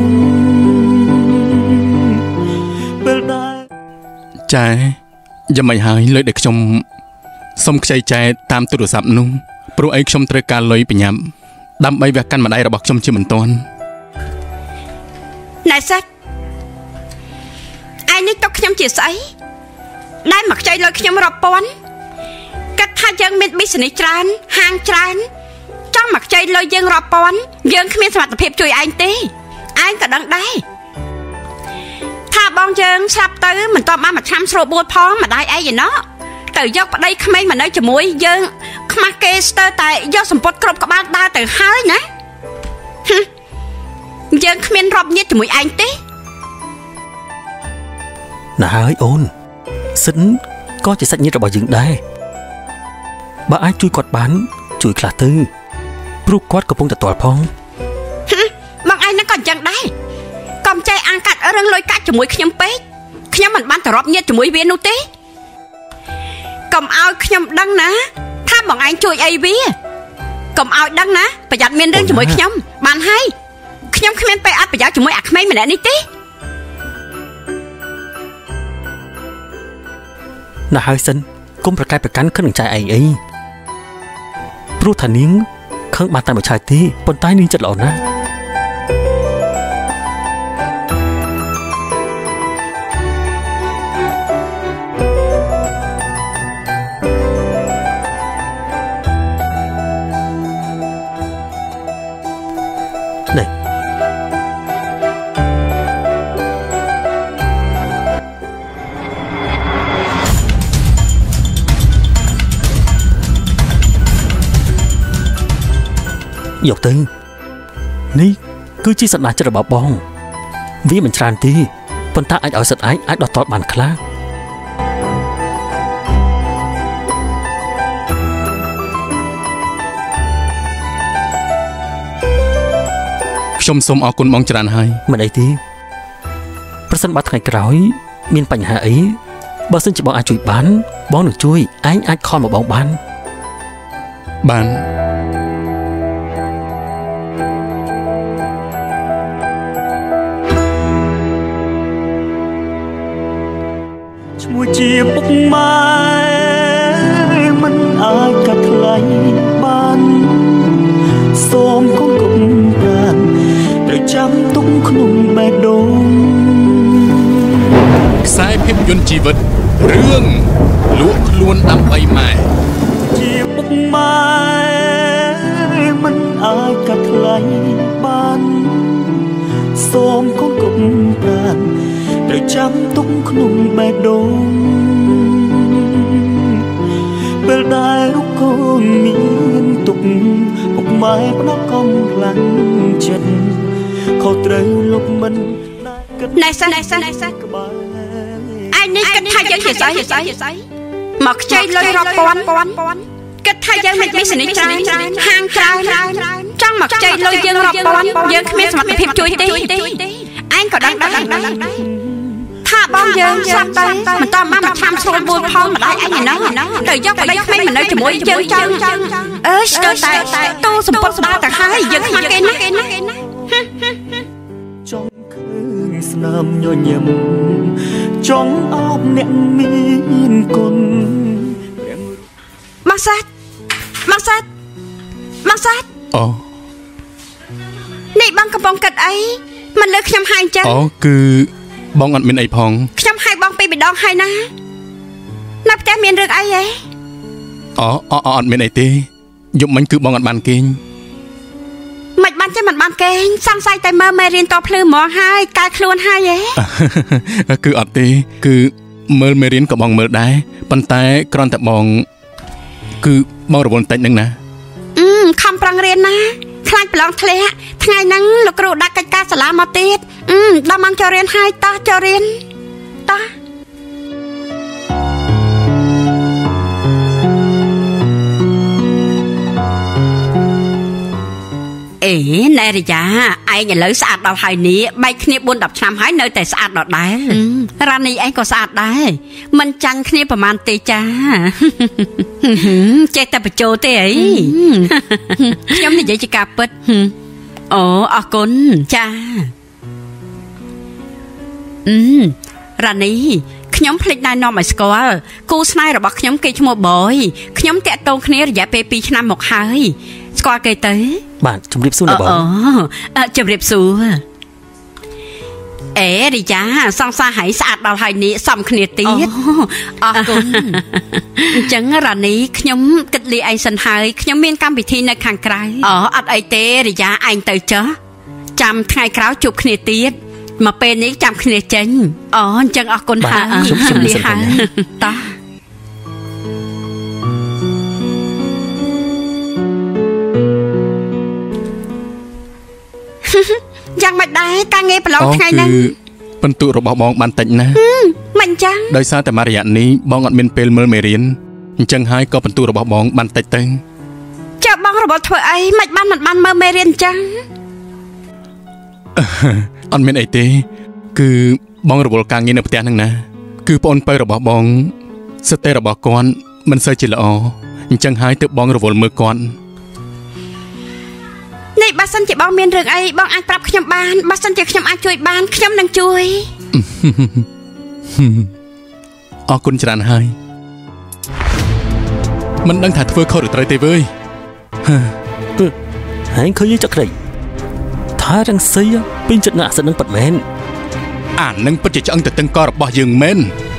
ពេលដែលចែយ៉ាងម៉េចហើយលើកដែលខ្ញុំសុំខ្ចីចែតាមទូរស័ព្ទនោះព្រោះអីខ្ញុំត្រូវការលុយបញ្ញាប់ដើម្បីវះកាន់ម្ដាយរបស់ខ្ញុំជាមិនទាន់ណែសាច់ឯនេះទុកខ្ញុំជាស្អីដែលមកខ្ចីលុយខ្ញុំរាប់ពាន់គិតថាយើងមាន business ច្រើនហាងច្រើនចង់មកខ្ចីលុយយើងរាប់ពាន់យើងគ្មានសមត្ថភាពជួយឯងទេឯងក៏ដឹងដែរថាបងយើងស្លាប់ទៅមិនតបបានមួយឆ្នាំស្រួលបួលផងម្ដាយឯងឯណោះទៅយកប្តីក្មេងមកនៅជាមួយយើងខ្មាស់គេស្ទើរតែយកសម្ពត់គ្រប់ក្បាលដើរទៅហើយណាយើងគ្មានរាប់ញាតិជាមួយឯងទេណាហើយអូនសិនក៏ជាសាច់ញាតិរបស់យើងដែរបើអាចជួយគាត់បានជួយខ្លះទៅព្រោះគាត់កំពុងទទួលផងបងឯងហ្នឹងក៏អញ្ចឹងដែរកុំចេះអាងកាត់រឿងលុយកាច់ជាមួយខ្ញុំពេកខ្ញុំមិនបានទៅរាប់ញាតិជាមួយវានោះទេកុំឲ្យខ្ញុំដឹងណាថាបងឯងជួយអីវាកុំឲ្យដឹងណាប្រយ័ត្នមានរឿងជាមួយខ្ញុំបានហើយខ្ញុំគ្មានពេលអត់ប្រយោជន៍ជាមួយអាក្មេងម្នាក់នេះទេណាហើយសិនកុំប្រកែកប្រកាន់ខឹងនឹងចែឯងអីព្រោះថានាងខឹងបានតែមួយឆាយទេប៉ុន្តែនាងចិត្តល្អណាស់យកទៅនេះគឺជាសន្តានចិត្តរបស់បងវាមិនច្រើនទេប៉ុន្តែអាចឲ្យសិតឯងអាចដកតបានខ្លះខ្ញុំសូមអរគុណបងច្រើនហើយមិនអីទេប្រសិនបើថ្ងៃក្រោយមានបញ្ហាអីបើសិនជាបងអាចជួយបានបងនឹងជួយឯងអាចខលមកបងបានបានមួយជាពុកម៉ែមិនអាចកាត់ថ្លៃបានសូមកុំគំប្រានត្រូវចាំទុកក្នុងបេះដូងខ្សែភាពយន្តជីវិតរឿងលក់ខ្លួនដើម្បីម៉ែជាពុកម៉ែមិនអាចកាត់ថ្លៃបានសូមកុំគំប្រានត្រូវចាំទុកក្នុងបេះដូងពេលដែលរូបកូនមានទុកពុកម៉ែផ្ដោតកម្លាំងចិត្តខុសត្រូវលុបមិនណែសាណែសាណែសាក្បាលឯនេះគិតថាយើងជាស្អីមកខ្ចីលុយរាប់ពាន់គិតថាយើងមាន business ច្រើនហាងច្រើនចង់មកខ្ចីលុយយើងរាប់ពាន់យើងគ្មានសមត្ថភាពជួយទេឯងក៏ដឹងដែរថាបងយើងស្លាប់ទៅមិនតបានមកឆ្នាំស្រួលបួលផងម្ដាយឯងណោះទៅយកប្តីក្មេងមកនៅជាមួយយើងចឹងអើស្ទើរតែទូសម្ពត់ស្ដារទៅហើយយើងខ្មាស់គេណាចង់ឃើញស្នាមញញឹមចង់អោបអ្នកមានគុណមកសាច់មកសាច់មកសាច់អូនេះបងកំពុងគិតអីមិនលើខ្ញុំហើយអញ្ចឹងអូគឺបងអត់មានអីផងខ្ញុំហៅបងពីម្ដងហើយណានៅផ្ទះមានរឿងអីហ៎អូអអត់មានអីទេយប់មិញគឺបងអត់បានគេងមិនបានចេះមិនបានគេងសង្ស័យតែមើលមេរៀនតភ្លឺហ្មងហើយកែខ្លួនហើយហ៎គឺអត់ទេគឺមើលមេរៀនក៏បងមើលដែរប៉ុន្តែគ្រាន់តែបងគឺបងរវល់តិចហ្នឹងណាអឺខំប្រឹងរៀនណាខ្លាចប្រឡងធ្លាក់ថ្ងៃហ្នឹងលោកគ្រូដាក់កិច្ចការសាលាមកទៀតអឺដល់ម៉ោងចូលរៀនហើយតោះចូលរៀនតោះអេណែរិយាឯងឥឡូវស្អាតដល់ហើយនេះបែកគ្នា bốn 10 ឆ្នាំហើយនៅតែស្អាតដដែលរ៉ានីឯងក៏ស្អាតដែរមិនចាញ់គ្នាប្រហែលទេចាចេះតែបញ្ចូលទេអីខ្ញុំនិយាយជាការពិតអូអរគុណចាអឺរ៉ានីខ្ញុំភ្លេចណែនាំឲ្យស្គាល់គូស្នេហ៍របស់ខ្ញុំគេឈ្មោះបយខ្ញុំតាក់ទងគ្នារយៈពេលពីរឆ្នាំមកហើយស្គាល់គេទៅបាទជំរាបសួរណាបងអូជំរាបសួរអេរីយ៉ាសង្សារហើយស្អាតដល់ហើយនេះសំគ្នាទៀតអរគុណអញ្ចឹងរ៉ានីខ្ញុំគិតលីឯងសិនហើយខ្ញុំមានកម្មវិធីនៅខាងក្រៅអូអត់អីទេរីយ៉ាឯងទៅចុះចាំថ្ងៃក្រោយជួបគ្នាទៀតមកពេលនេះចាំគ្នាចេញអូអញ្ចឹងអរគុណហើយជប់ជម្រាបហើយតោះយ៉ាងមិនដែរការងារប្រឡងថ្ងៃហ្នឹងពិន្ទុរបស់បងបានតិចណាស់មិនចឹងដោយសារតែមករយៈនេះបងអត់មានពេលមើលមេរៀនអញ្ចឹងហើយក៏ពិន្ទុរបស់បងបានតិចទៅចុះបងរបល់ធ្វើអីមិនបានមិនបានមើលមេរៀនអញ្ចឹងអត់មានអីទេគឺបងរវល់ការងារនៅផ្ទះហ្នឹងណាគឺប្អូនពៅរបស់បងសតិរបស់គាត់មិនសូវជាល្អអញ្ចឹងហើយទើបបងរវល់មើលគាត់នេះបើសិនជាបងមានរឿងអីបងអាចប្រាប់ខ្ញុំបានបើសិនជាខ្ញុំអាចជួយបានខ្ញុំនឹងជួយអរគុណច្រើនហើយមិនដឹងថាធ្វើខុសឬត្រូវទេវើយហើយឃើញចក្រីថារងស៊ីពេញចិត្តណាស់សិននឹងប៉ាត់មែនអានឹងពិតជាឆ្អឹងទៅតឹងករបស់យើងមែន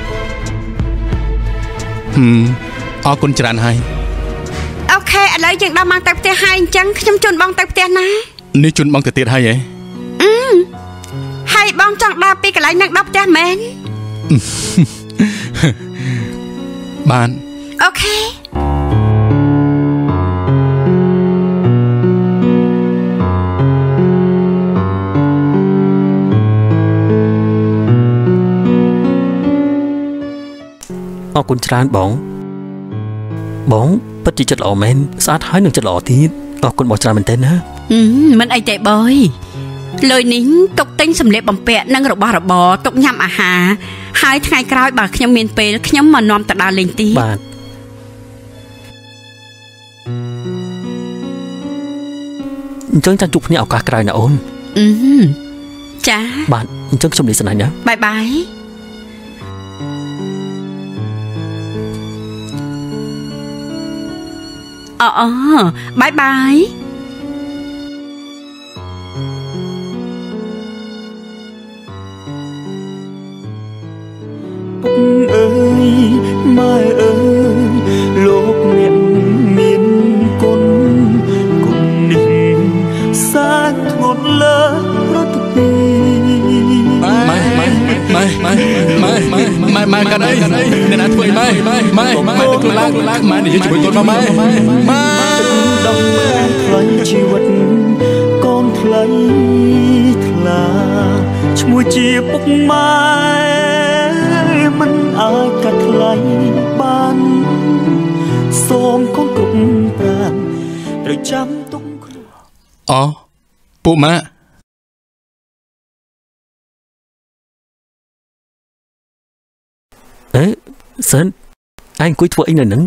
ហឹមអរគុណច្រើនហើយអូខេឥឡូវយើងដល់មកទៅផ្ទះហើយអញ្ចឹងខ្ញុំជូនបងទៅផ្ទះណានេះជូនបងទៅទៀតហើយហ៎អឺហើយបងចង់ដើរពីកន្លែងហ្នឹងដល់ផ្ទះមែនបានអូខេអរគុណច្រើនបងបងពិតជាចិត្តល្អមែនស្អាតហើយនឹងចិត្តល្អទៀតអរគុណបងច្រើនមែនទែនណាមិនអីទេបយលុយនេះទុកទិញសម្លៀកបំពាក់និងរបស់របរទុកញ៉ាំអាហារហើយថ្ងៃក្រោយបើខ្ញុំមានពេលខ្ញុំមកនាំទៅដើរលេងទៀតបាទអញ្ចឹងចាំជួបគ្នាឱកាសក្រោយណាអូនអឺចាបាទអញ្ចឹងខ្ញុំលាសិនហើយណាបាយបាយអអបាយបាយពុកអើយម៉ែអើយលោកអ្នកមានគុណគុណនេះសាធ្ងន់លើរត់ពីម៉ែម៉ែម៉ែម៉ែម៉ែម៉ែម៉ែម៉ែម៉ែកណ្ដីអ្នកណាធ្វើម៉ែម៉ែម៉ែម៉ែទៅឡើងឡើងម៉ែនិយាយជាមួយកូនម៉ែម៉ែដោះថ្លៃជីវិតកូនថ្លៃថ្លាឈ្មោះជាពុកម៉ែមិនអាចកាត់ថ្លៃបានសូមកូនគ្រប់ប្រាណត្រូវចាំទុកខ្លួនអូពួកម៉ាក់អេសិនឯងអង្គុយធ្វើអីនៅហ្នឹង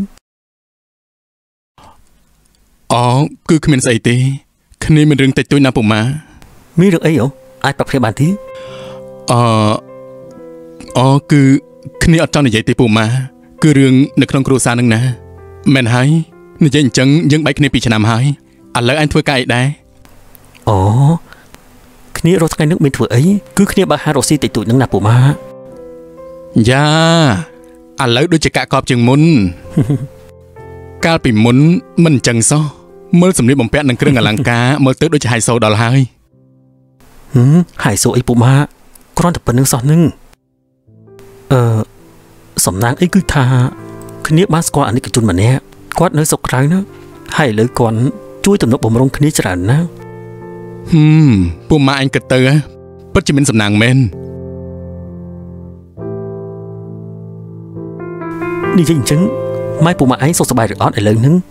អូគឺគ្មានស្អីទេគ្នាមានរឿងតិចតួចណាពួកម៉ាមានរឿងអីអូអាចប្រាប់គ្នាបានទេអឺអូគឺគ្នាអត់ចង់និយាយទេពួកម៉ាគឺរឿងនៅក្នុងគ្រួសារហ្នឹងណាមែនហើយនិយាយអញ្ចឹងយើងបែកគ្នាពីឆ្នាំហើយឥឡូវអញធ្វើការអីដែរអូគ្នារស់ថ្ងៃនេះមានធ្វើអីគឺគ្នាបើហារស៊ីតិចតួចហ្នឹងណាពួកម៉ាយ៉ាឥឡូវដូចជាកាក់កបជាងមុនកាលពីមុនមិនអញ្ចឹងសោះមើលសម្លៀកបំពាក់និងគ្រឿងអលង្ការមើលទៅដូចជាហៃសូដល់ហើយហឹមហៃសូអីពួកម៉ាគ្រាន់តែប៉ុណ្្នឹងសោះនឹងអឺសំណាងអីគឺថាគ្នាបានស្គាល់អនិកជនម្នាក់គាត់នៅស្រុកក្រៅណាហើយឥឡូវគាត់ជួយទំនុកបំរុងគ្នាច្រើនណាស់ហឹមពួកម៉ាអញគិតទៅពិតជាមានសំណាងមែននិយាយអញ្ចឹងម៉ែពូម៉ាឯងសុខសប្បាយឬអត់ឥឡូវហ្នឹង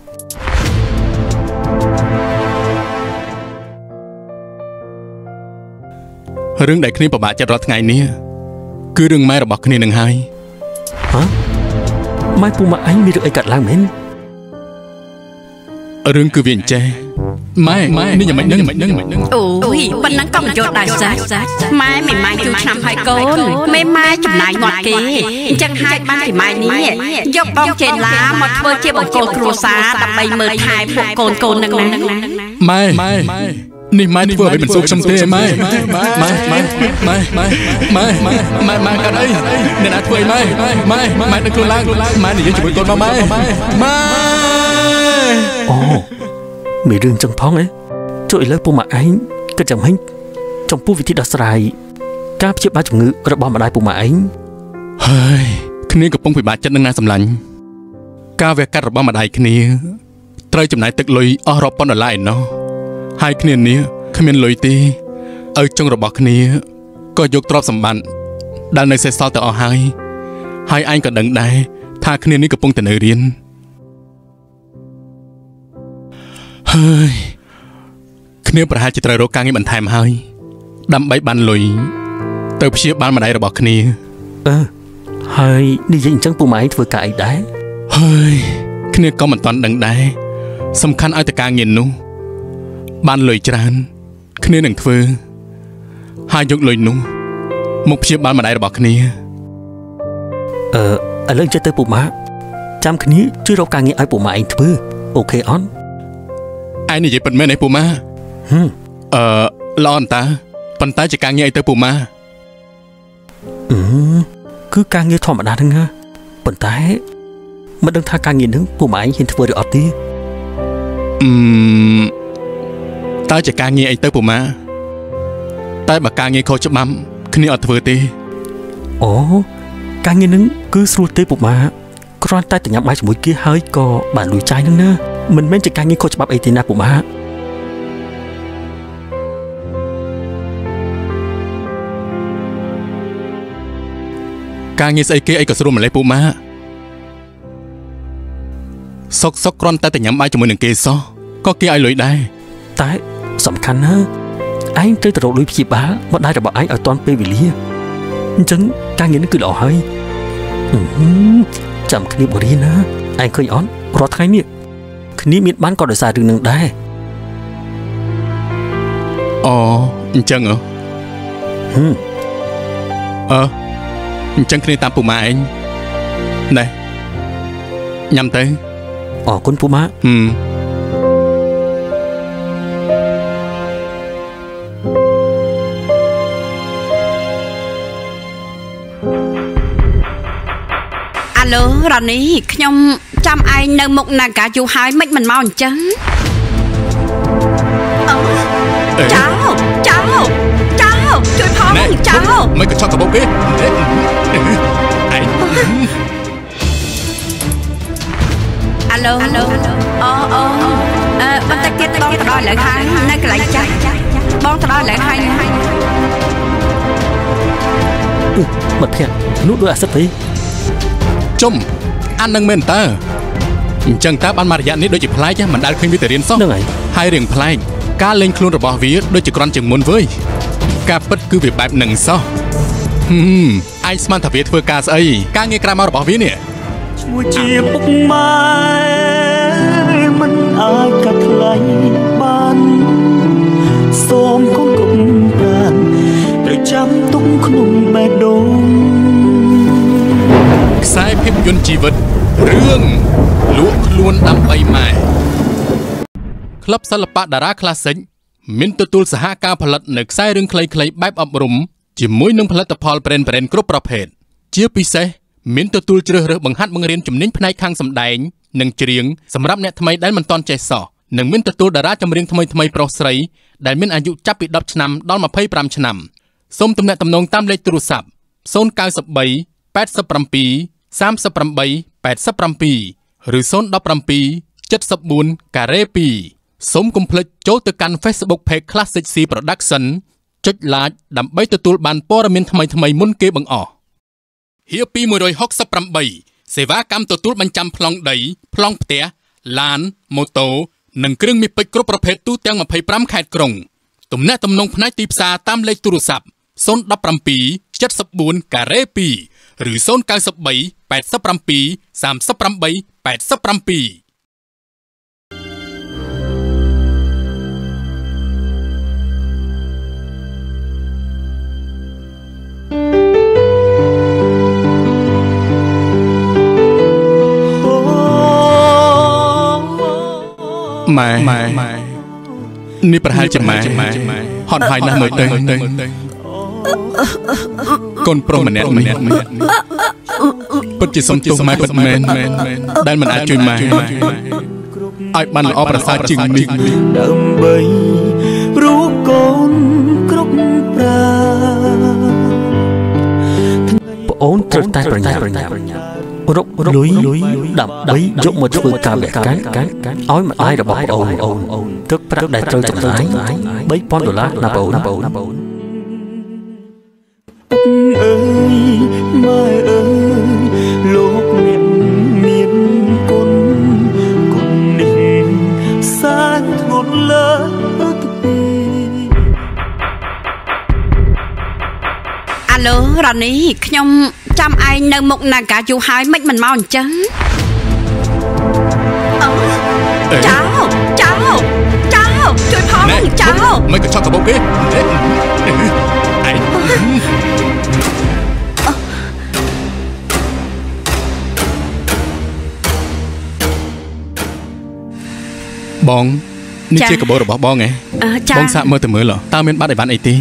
រឿងដែលគ្នាពិបាកចិត្តរាល់ថ្ងៃនេះគឺរឿងម៉ែរបស់គ្នានឹងហើយហ៎ម៉ែពូម៉ាឯងមានរឿងអីកាត់ឡើងមែនរឿងគឺវាអញ្ចេះម៉ែនេះយ៉ាងម៉េចនឹងយ៉ាងម៉េចនឹងយ៉ាងម៉េចនឹងអូយប៉ុណ្ណឹងក៏មិនយកដែរចាម៉ែមិនម៉ែជួយឆ្នាំហើយកូនមេម៉ែចំណាយមាត់គេអញ្ចឹងហើយបានពីម៉ែនេះយកបងចេនឡាមកធ្វើជាបង្គោលគ្រួសារដើម្បីមើលថែពួកកូនកូននឹងណាម៉ែនេះម៉ែធ្វើឲ្យមិនសុខខ្ញុំទេម៉ែម៉ែម៉ែម៉ែម៉ែម៉ែម៉ែម៉ែម៉ែម៉ែកាត់អីអ្នកណាធ្វើឲ្យម៉ែម៉ែម៉ែដឹកខ្លួនឡើងម៉ែនិយាយជាមួយកូនមកម៉ែម៉ែអូមានរឿងចឹងផងអីជួយឥឡូវពុកម៉ាក់ឯងគិតយ៉ាងម៉េចចំពោះវិធីដោះស្រាយការព្យាបាលជំងឺរបស់ម្ដាយពុកម៉ាក់ឯងហើយគ្នាកំពុងពិបាកចិត្តនឹងណាសម្លាញ់ការវះកាត់របស់ម្ដាយគ្នាត្រូវចំណាយទឹកលុយអស់រាប់ពាន់ដុល្លារឯណោះហើយគ្នានេះគ្មានលុយទេឲ្យចុងរបស់គ្នាក៏យកទ្រព្យសម្បត្តិដែលនៅសេសសល់ទៅអស់ហើយហើយឯងក៏ដឹងដែរថាគ្នានេះកំពុងតែនៅរៀនហើយគ្នាប្រហែលជាត្រូវរកការងារបន្ថែមហើយដើម្បីបានលុយទៅព្យាបាលម្ដាយរបស់គ្នាអឺហើយនិយាយអញ្ចឹងពូម៉ែធ្វើការអីដែរហើយគ្នាក៏មិនទាន់ដឹងដែរសំខាន់ឲ្យតែការងារនោះបានលុយច្រើនគ្នានឹងធ្វើហើយយកលុយនោះមកព្យាបាលម្ដាយរបស់គ្នាអឺឥឡូវចេះទៅពូម៉ាក់ចាំគ្នាជួយរកការងារឲ្យពូម៉ាក់ឯងធ្វើអូខេអត់ឯងនិយាយពិតមែនទេពូម៉ាហឹមអឺល្អអន្តើប៉ុន្តែជាការងារអីទៅពូម៉ាអឺគឺការងារធម្មតាហ្នឹងហ៎ប៉ុន្តែមិនដឹងថាការងារហ្នឹងពូម៉ាក់ឯងហ៊ានធ្វើឬអត់ទេអឺតើជាការងារអីទៅពូម៉ាតែបើការងារខុសច្បាប់គ្នាអត់ធ្វើទេអូការងារហ្នឹងគឺស្រួលទេពូម៉ាគ្រាន់តែទៅញ៉ាំបាយជាមួយគេហើយក៏បានលុយចាយហ្នឹងណាមិនមែនជាការងារខុសច្បាប់អីទេណាពូម៉ាការងារស្អីគេអីក៏ស្រួលម្លេះពូម៉ាសុកសុកគ្រាន់តែទៅញ៉ាំបាយជាមួយនឹងគេសោះក៏គេឲ្យលុយដែរតែសំខាន់ណាឯងត្រូវទៅរកលុយព្យាបាលម្ដាយរបស់ឯងឲ្យទាន់ពេលវេលាអញ្ចឹងការងារនេះគឺល្អហើយចាំគ្នាបរៀនណាឯងឃើញអត់រាល់ថ្ងៃនេះគ្នាមានបានក៏ដោយសាររឿងនឹងដែរអូអញ្ចឹងហ៎ហឹមអឺអញ្ចឹងគ្នាតាមពូម៉ាឯងណែញ៉ាំទៅអរគុណពូម៉ាហឹមអាឡូរ៉ានីខ្ញុំចាំឯងនៅមុខណាកាយូរហើយមិនមិនមកអញ្ចឹងអូចៅចៅចៅជួយផងចៅមិនក៏ឆក់កាបូបគេឯងអាឡូអាឡូអូអូអឺបន្តិចទៀតបងទៅដល់លើហើយនៅកន្លែងចាស់បងទៅដល់លើហើយបាត់ភ័ក្រនោះដូចអាសិតទេជុំអាននឹងមែនតើអញ្ចឹងតើបានមករយៈនេះដូចជាប្លែកមិនដែលឃើញវាទៅរៀនសោះហ្នឹងហើយហើយរឿងប្លែកការលេងខ្លួនរបស់វាដូចជាក្រាន់ជាងមុនវើយការពិតគឺវាបែបហ្នឹងសោះហឹមឯងស្មានថាវាធ្វើការស្អីការងារក្រៅមករបស់វានេះឈ្មោះជាពុកម៉ែមិនអាចកាត់ថ្លៃបានសូមកូនគុំប្រានត្រូវចាំទុកក្នុងបេះដូងខ្សែភាពយន្តជីវិតរឿងលក់ខ្លួនដើម្បីម៉ែក្លឹបសិល្បៈតារាក្លាសិកមានទទួលសហការផលិតនៅខ្សែរឿងខ្លីៗបែបអប់រំជាមួយនឹងផលិតផលប្រេនប្រេនគ្រប់ប្រភេទជាពិសេសមានទទួលជ្រើសរើសបង្ហាត់បង្រៀនជំនាញផ្នែកខាងសម្ដែងនិងច្រៀងសម្រាប់អ្នកថ្មីដែលមិនទាន់ចេះសោះនិងមានទទួលតារាចម្រៀងថ្មីថ្មីប្រុសស្រីដែលមានអាយុចាប់ពីដប់ឆ្នាំដល់ម្ភៃប្រាំឆ្នាំសូមទំនាក់ទំនងតាមលេខទូរស័ព្ទศูนย์ เก้า สาม แปด เจ็ด เจ็ด สาม แปด แปด เจ็ด ឬศูนย์ หนึ่ง เจ็ด เจ็ด สี่ ការ៉េពីរសូមកុំភ្លេចចូលទៅកាន់ Facebook Page Classic C Production ចុច Like ដើម្បីទទួលបានព័ត៌មានថ្មីៗមុនគេបង្អស់ហៀពីមួយរយហុកសិបប្រាំបីសេវាកម្មទទួលបញ្ចាំប្លង់ដីប្លង់ផ្ទះឡានម៉ូតូនិងគ្រឿងមាសពេជ្រគ្រប់ប្រភេទទូទាំងម្ភៃប្រាំខេត្តក្រុងទំនាក់ទំនងផ្នែកទីផ្សារតាមលេខទូរស័ព្ទศูนย์ หนึ่ง เจ็ด เจ็ด สี่ ការ៉េពីរឬศูนย์ เก้า สาม แปด เจ็ด สาม แปด แปด เจ็ดម៉ែនេះប្រហែលជាម៉ែហត់ហើយណាស់មើលទៅកូនប្រុសម្នាក់ម្នាក់ពិតជាសុំទោសម៉ែពិតមែនដែលមិនអាចជួយម៉ែឲ្យបានល្អប្រសើរជាងនេះដើម្បីរូបកូនគ្រប់ប្រាប្អូនត្រូវតែប្រញាប់រកលុយដើម្បីយកមកធ្វើការវកានឲ្យម្ដាយរបស់ប្អូនទឹកប្រាក់ដែលត្រូវចំណាយបីពាន់ដុល្លារណាបងប្អូនអើយម៉ែអើយលោកអ្នកមានគុណគុណនេះសាធ្ងន់លើទៅពីអាឡូរ៉ានីខ្ញុំចាំឯងនៅមុខណាកាយូរហើយមិនមិនមកអញ្ចឹងចៅចៅចៅជួយផងចៅមិនក៏ឆក់កបោកគេឯងបងនេះជាកបោរបស់បងហ៎បងសាកមើលទៅមើលតើមានបាត់អីវ៉ាន់អីទេ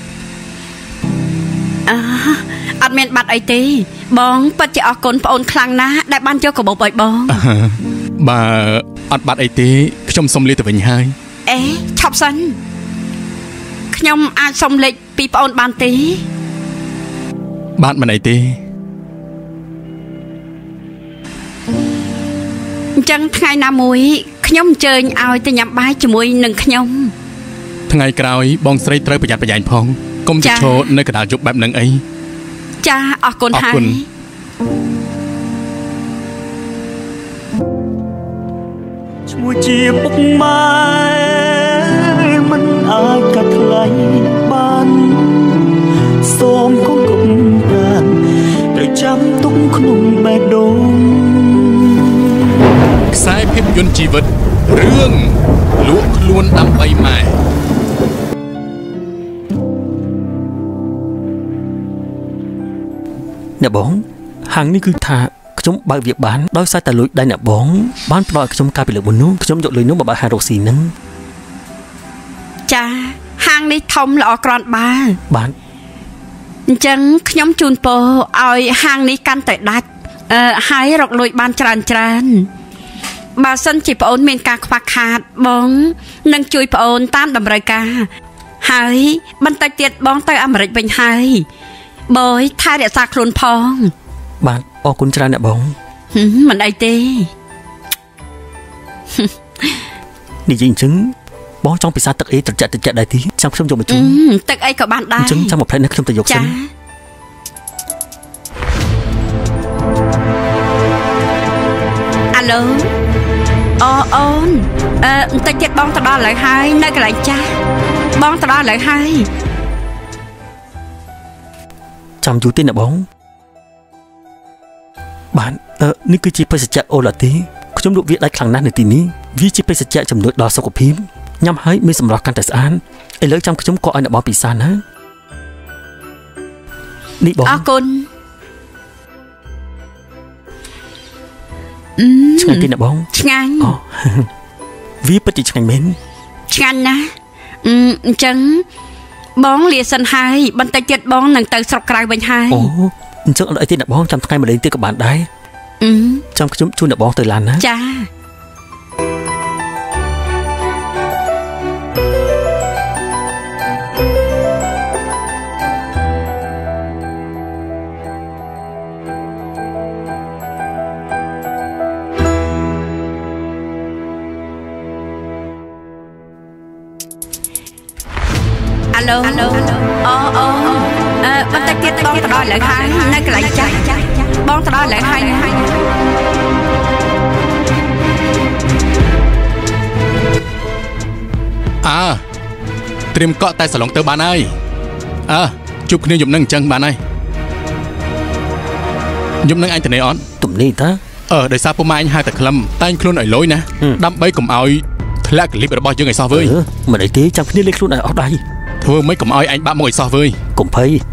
អឺអត់មានបាត់អីទេបងពិតជាអរគុណប្អូនខ្លាំងណាស់ដែលបានយកកបោឲ្យបងបើអត់បាត់អីទេខ្ញុំសុំលាទៅវិញហើយអេឈប់សិនខ្ញុំអាចសុំលេខពីប្អូនបានទេបានមិនអីទេអញ្ចឹងថ្ងៃណាមួយខ្ញុំអញ្ជើញឲ្យទៅញ៉ាំបាយជាមួយនឹងខ្ញុំថ្ងៃក្រោយបងស្រីត្រូវប្រយ័ត្នប្រយែងផងកុំទៅឈរនៅកណ្ដាលយប់បែបហ្នឹងអីចាអរគុណហើយឈ្មោះជាពុកម៉ែមិនអាចកាត់ថ្លៃបានសូមកូនគុំប្រានត្រូវចាំទុកក្នុងបេះដូងខ្សែភាពយន្តជីវិតរឿងលក់ខ្លួនដើម្បីម៉ែអ្នកបងហាងនេះគឺថាខ្ញុំបើកវាបានដោយសារតែលុយដៃអ្នកបងបានផ្ដល់ឲ្យខ្ញុំកាលពីលើកមុននោះខ្ញុំយកលុយនោះមកបើកហាងរកស៊ីហ្នឹងចាហាងនេះធំល្អក្រាន់បើបានអញ្ចឹងខ្ញុំជូនពរឲ្យហាងនេះកាន់តែដាច់អឺហើយរកលុយបានច្រើនច្រើនបើសិនជាប្អូនមានការខ្វះខាតបងនឹងជួយប្អូនតាមតម្រូវការហើយបន្តិចទៀតបងទៅអាមេរិកវិញហើយបើថែរក្សាខ្លួនផងបាទអរគុណច្រើនអ្នកបងមិនអីទេនិយាយអញ្ចឹងបងចង់ពិសាទឹកអីត្រជាក់ត្រជាក់ដែរទេចាំខ្ញុំយកមកជូនទឹកអីក៏បានដែរអញ្ចឹងចាំមកផ្លែនេះខ្ញុំទៅយកសិនអាឡូអូអូនអឺបន្តិចទៀតបងទៅដល់ហើយហើយនៅកន្លែងចាស់បងទៅដល់ហើយហើយចាំយូរទេណាបងបានអឺនេះគឺជាបេសជ្ជៈអូឡាទីខ្ញុំលក់វាដាច់ខ្លាំងណាស់នៅទីនេះវាជាបេសជ្ជៈជំនួយដល់សុខភាពញ៉ាំហើយមានសម្រស់កាន់តែស្អាតឥឡូវចាំខ្ញុំក៏ឲ្យអ្នកបងពិសាណានេះបងអរគុណឆ្ងាញ់ទេណាបងឆ្ងាញ់អូវាពិតជាឆ្ងាញ់មែនឆ្ងាញ់ណាស់អញ្ចឹងបងលាសិនហើយបន្តិចទៀតបងនឹងទៅស្រុកក្រៅវិញហើយអូអញ្ចឹងអត់អីទេណាបងចាំថ្ងៃម្លេងទៀតក៏បានដែរអឺចាំខ្ញុំជូនអ្នកបងទៅឡានណាចាអាឡូអូអូអឺបន្តិចទៀតបងទៅដល់លើហើយនៅកន្លែងចាស់បងទៅដល់លើហើយអើត្រៀមកក់តែសាឡុងទៅបានហើយអើជួបគ្នាយប់នឹងអញ្ចឹងបានហើយយប់នឹងអញទៅនេះអត់ទំនេរតាអឺដោយសារពុំម៉ែអញហៅតែក្លឹមតែងខ្លួនឲ្យលយណាដើម្បីកុំឲ្យធ្លាក់កលិបរបស់យើងឲ្យសោះវើយមិនអីទេចាំគ្នាលេខខ្លួនឲ្យអស់ដៃធ្វើមិនកុំឲ្យអញបាក់មកឲ្យសោះវើយកុំភ័យ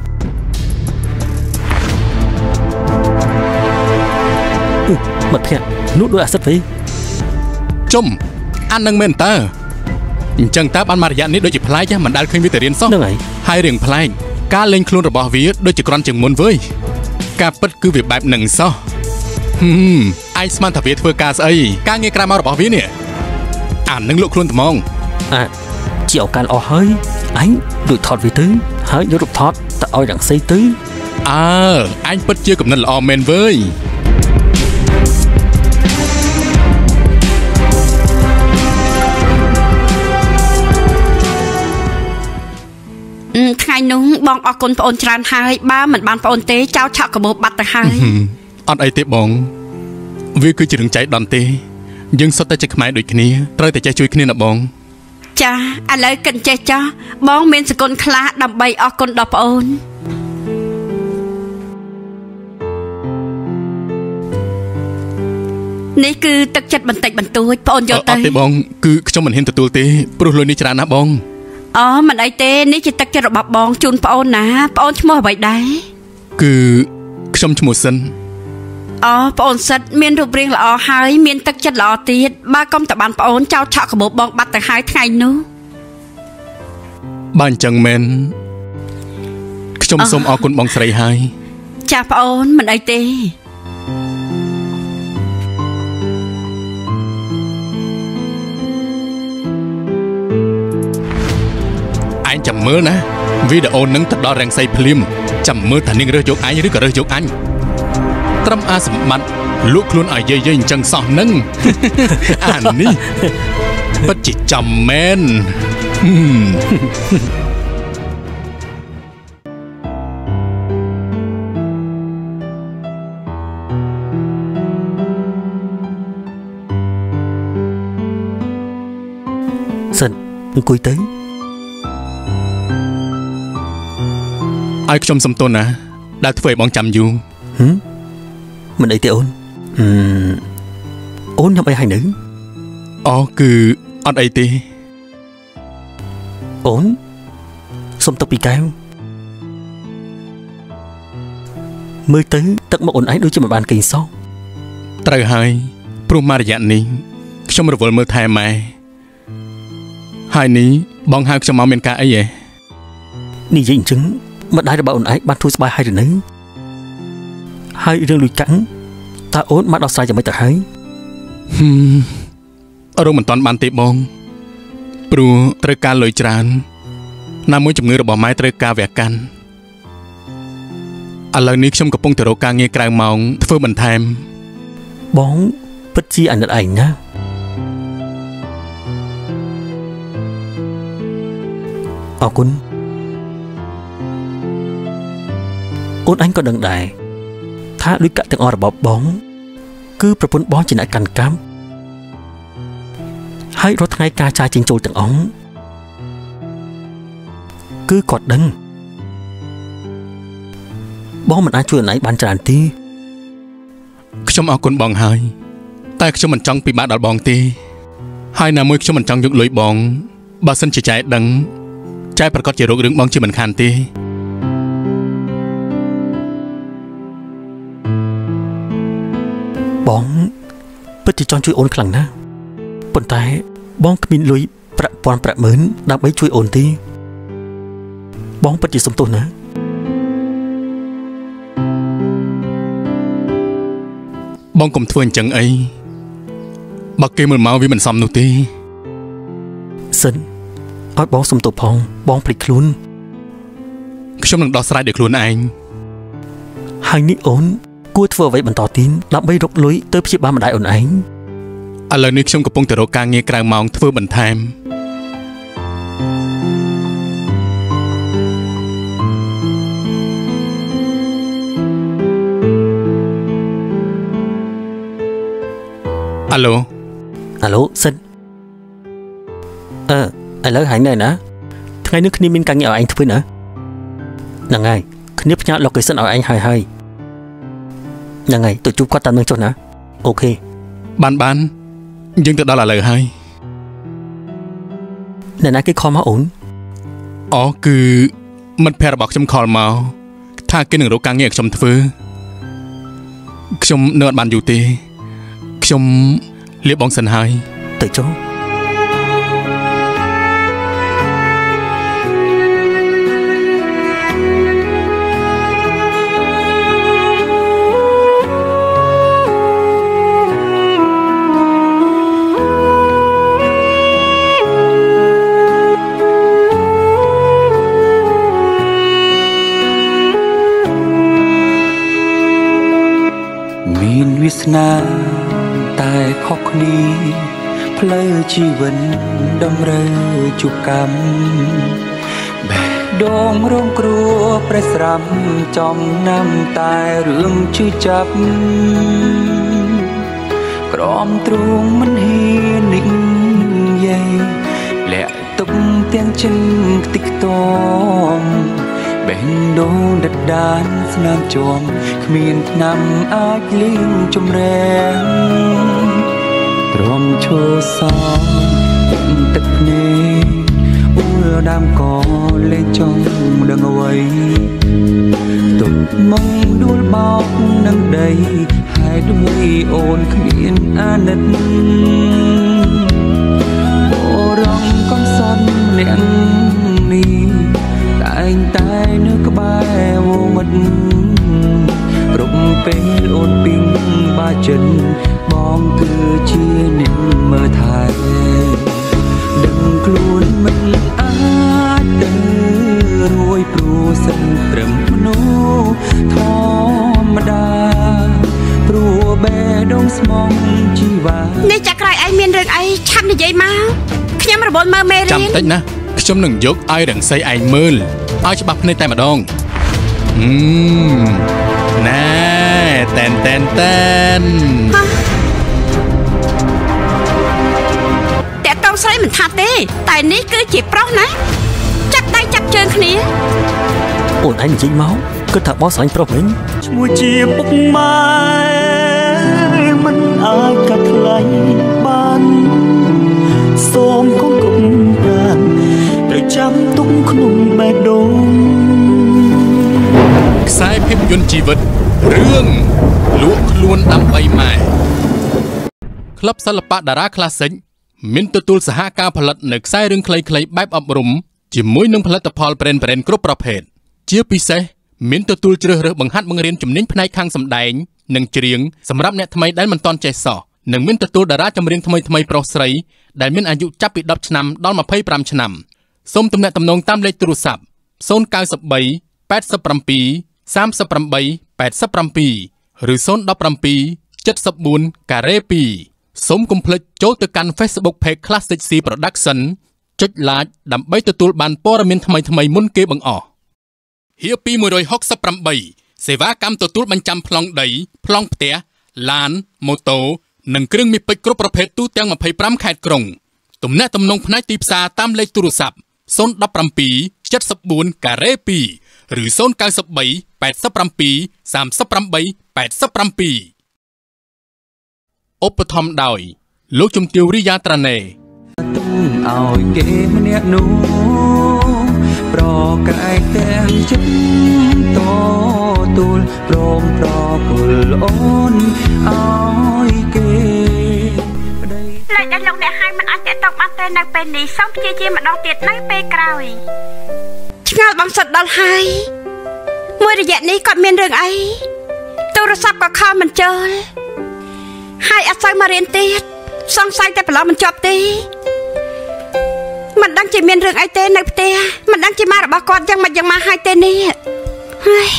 មិត្តភក្តិនោះដូចអាសិតវិញជុំអាននឹងមែនតើអញ្ចឹងតើបានមករយៈនេះដូចជាប្លែកចាមិនដែលឃើញវាទៅរៀនសោះហ្នឹងហើយហើយរឿងប្លែកការលេងខ្លួនរបស់វាដូចជាក្រាន់ជាងមុនវើយការពិតគឺវាបែបនឹងសោះហឹមឯងស្មានថាវាធ្វើការស្អីការងារក្រៅមករបស់វានេះអាននឹងលក់ខ្លួនត្មងអាជាឱកាសល្អហើយអញដូចថតវាទៅហើយយករូបថតទៅឲ្យរង្សីទៅអើអញពិតជាកំណត់ល្អមែនវើយថ្ងៃនោះបងអរគុណប្អូនច្រើនហើយបើមិនបានប្អូនទេចោលឆក់កាបូបបាត់ទៅហើយអត់អីទេបងវាគឺជារឿងចៃដន្យទេយើងសុទ្ធតែជាខ្មែរដូចគ្នាត្រូវតែចេះជួយគ្នាណាបងចាឥឡូវកិនចេះចោះបងមានសគុណខ្លះដើម្បីអរគុណដល់ប្អូននេះគឺទឹកចិត្តបន្តិចបន្តួចប្អូនយកទៅអត់ទេបងគឺខ្ញុំមិនហ៊ានទទួលទេព្រោះលុយនេះច្រើនណាស់បងអូមិនអីទេនេះជាទឹកចិត្តរបស់បងជូនប្អូនណាប្អូនឈ្មោះអ្វីដែរគឺខ្ញុំឈ្មោះសិនអូប្អូនសិតមានរូបរាងល្អហើយមានទឹកចិត្តល្អទៀតបើកុំតបានប្អូនចោលឆក់កាបូបបងបាត់ទៅហើយថ្ងៃនោះបើអញ្ចឹងមែនខ្ញុំសូមអរគុណបងស្រីហើយចាប្អូនមិនអីទេអញចាំមើលណាវីដេអូនឹងទៅដល់រាំងសីភ្លាមចាំមើលថានាងរើសយកអញឬក៏រើសយកអញត្រឹមអាសម្បត្តិលក់ខ្លួនឲ្យយាយយាយអញ្ចឹងសោះនឹងអានេះពិតជាចំមែនសិនអង្គុយទៅឲ្យខ្ញុំសំទោសណាដែលធ្វើឲ្យបងចាំយូរហឹមមិនអីទេអូនអឺអូនញ៉ាំអីហើយនៅអូគឺអត់អីទេអូនសុំទឹកពីកែវមើលទៅទឹកមកអូនឯងដូចជាមិនបានគេងសោះត្រូវហើយព្រោះមករយៈនេះខ្ញុំរវល់មើលថែម៉ែហើយនេះបងហៅខ្ញុំមកមានការអីហ៎និយាយអញ្ចឹងម្ដាយរបស់អូនឯងបានធ្វើស្បាយហើយឬនៅហើយរឿងលុយកាក់តើអូនបានដោះស្រាយយ៉ាងម៉េចទៅហើយហឹមអរមិនតាន់បានទេបងព្រោះត្រូវការលុយច្រើនណាមួយជំងឺរបស់ម៉ែត្រូវការវះកាន់ឥឡូវនេះខ្ញុំកំពុងទៅរកការងារក្រៅម៉ោងធ្វើបន្ថែមបងពិតជាអាណិតឯងណាអរគុណអូនអញក៏ដឹងដែរថាលុយកាក់ទាំងអស់របស់បងគឺប្រពន្ធបងជាអ្នកកាន់កម្មហើយរាល់ថ្ងៃការចាយចេញចូលទាំងអង្គគឺគាត់ដឹងបងមិនអាចជួយអូនឯងបានច្រើនទេខ្ញុំអរគុណបងហើយតែខ្ញុំមិនចង់ពិបាកដល់បងទេហើយណាមួយខ្ញុំមិនចង់យកលុយបងបើសិនជាចែកដឹងចែកប្រកាសជារោគរឿងបងជាមិនខានទេបងពិតជាចង់ជួយអូនខ្លាំងណាស់ប៉ុន្តែបងគ្មានលុយប្រាក់ពាន់ប្រាក់ម៉ឺនដើម្បីជួយអូនទេបងពិតជាសុំទោសណាបងកុំធ្វើអញ្ចឹងអីបើគេមើលមកវាមិនសមនោះទេសិនឲ្យបងសុំទោសផងបងភ្លេចខ្លួនខ្ញុំនឹងដោះស្រាយដោយខ្លួនឯងហើយនេះអូនគួរធ្វើអ្វីបន្តទៀតដើម្បីរកលុយទៅព្យាបាលម្ដាយអូនឯងឥឡូវនេះខ្ញុំកំពុងតែរកការងារក្រៅម៉ោងធ្វើបន្ថែមអាឡូអាឡូសិនអឺឥឡូវហើយនៅណាថ្ងៃនេះគ្នាមានការងារឲ្យឯងធ្វើណាហ្នឹងហើយគ្នាផ្ញើ location ឲ្យឯងហើយហើយហ្នឹងហើយទៅជួបគាត់តាមនឹងចុះណាអូខេបានបានយើងទៅដល់ឥឡូវហើយអ្នកណាគេខលមកអូនអូគឺមិត្តភក្តិរបស់ខ្ញុំខលមកថាគេនឹងរកការងារឲ្យខ្ញុំធ្វើខ្ញុំនៅអត់បានយូរទេខ្ញុំលាបងសិនហើយទៅចុះមានវាសនាតែខុសគ្នាផ្លូវជីវិតតម្រូវជួបកម្មបេះដូងរងគ្រោះប្រេះស្រាំចំណាំតែរឿងជឿចាប់ក្រំទ្រូងមិនហ៊ាននិយាយលាក់ទុកទាំងចិនខ្ទេចខ្ទាំបេះដូងដដានស្នាមជាំគ្មានថ្នាំអាចលៀងជំរះទ្រាំឈរសោទឹកភ្នែកអ៊ូលដាំក៏លេចចង់ដឹងអ្វីទុកមកដួលបោកនឹងដីហេតុអ្វីអូនគ្មានអាណិតអូរងកំសត់ម្នាក់នេះតែងតែនៅក្បែរវងមិត្តគ្រប់ពេលអូនពីងបាចិត្តបងគឺជាអ្នកមើលថែដឹងខ្លួនមិនអាចទៅរួយព្រោះសិនត្រឹមមនុស្សធម្មតាព្រោះបេះដូងស្មងជីវ៉ានេះចាក់ក្រោយឯងមានរឿងអីឆាប់និយាយមកខ្ញុំរវល់មើលមេរៀនចាំតិចណាខ្ញុំនឹងយកឲ្យរង្សីឯងមើលឲ្យច្បាស់ភ្នែកតែម្ដងហឹមណែតែនតែនតែនតែតោស្រីមិនថាទេតែនេះគឺជាប្រុសណាចាប់ដៃចាប់ជើងគ្នាអូនឯងនិយាយមកគិតថាបោះស្រាញ់ប្រុសវិញឈ្មោះជាពុកម៉ែមិនអាចកាត់ថ្លៃបានសូមកុំគុំប្រានត្រូវចាំទុកក្នុងបេះដូងខ្សែភាពយន្តជីវិតរឿងលក់ខ្លួនដើម្បីម៉ែក្លឹបសិល្បៈតារាក្លាសិកមានទទួលសហការផលិតនៅខ្សែរឿងខ្លីៗបែបអប់រំជាមួយនឹងផលិតផលប្រេនប្រេនគ្រប់ប្រភេទជាពិសេសមានទទួលជ្រើសរើសបង្ហាត់បង្រៀនជំនាញផ្នែកខាងសម្ដែងនិងច្រៀងសម្រាប់អ្នកថ្មីដែលមិនទាន់ចេះសោះនិងមានទទួលតារាចម្រៀងថ្មីថ្មីប្រុសស្រីដែលមានអាយុចាប់ពីដប់ឆ្នាំដល់ម្ភៃប្រាំឆ្នាំសូមទំនាក់ទំនងតាមលេខទូរស័ព្ទศูนย์ เก้า สาม แปด เจ็ด สาม สาม แปด แปด เจ็ด ឬศูนย์ หนึ่ง เจ็ด เจ็ด สี่ ការ៉េ twoសូមកុំភ្លេចចូលទៅកាន់ Facebook Page Classic C Production ចុច Like ដើម្បីទទួលបានព័ត៌មានថ្មីៗមុនគេបង្អស់ហៀពីមួយរយហុកសិបប្រាំបីសេវាកម្មទទួលបញ្ចាំប្លង់ដីប្លង់ផ្ទះឡានម៉ូតូនិងគ្រឿងមាសពេជ្រគ្រប់ប្រភេទទូទាំងម្ភៃប្រាំខេត្តក្រុងទំនាក់ទំនងផ្នែកទីផ្សារតាមលេខទូរស័ព្ទศูนย์ หนึ่ง เจ็ด เจ็ด สี่ ការ៉េ twoឬศูนย์ เก้า สาม แปด เจ็ด สาม สาม แปด แปด เจ็ด ឧបត្ថម្ភដោយលោកជំទាវរិយាត្រាណេឲ្យគេម្នាក់នោះប្រកែកទាំងចិត្តតទូលព្រមប្រគល់អូនឲ្យគេលេចដល់លោកអ្នកឲ្យមិនអាចតេតតបានទេនៅពេលនេះសូមព្យាយាមម្ដងទៀតនៅពេលក្រោយឆ្ងល់បងសុទ្ធដល់ហើយមួយរយៈនេះគាត់មានរឿងអីទូរស័ព្ទក៏ខលមិនចូលហើយអត់សូវមករៀនទៀតសង្ស័យតែប្រឡំមិនជាប់ទេមិនដឹងជាមានរឿងអីទេនៅផ្ទះមិនដឹងជាម៉ារបស់គាត់យ៉ាងម៉េចយ៉ាងម៉ាហើយទេនេះហើយ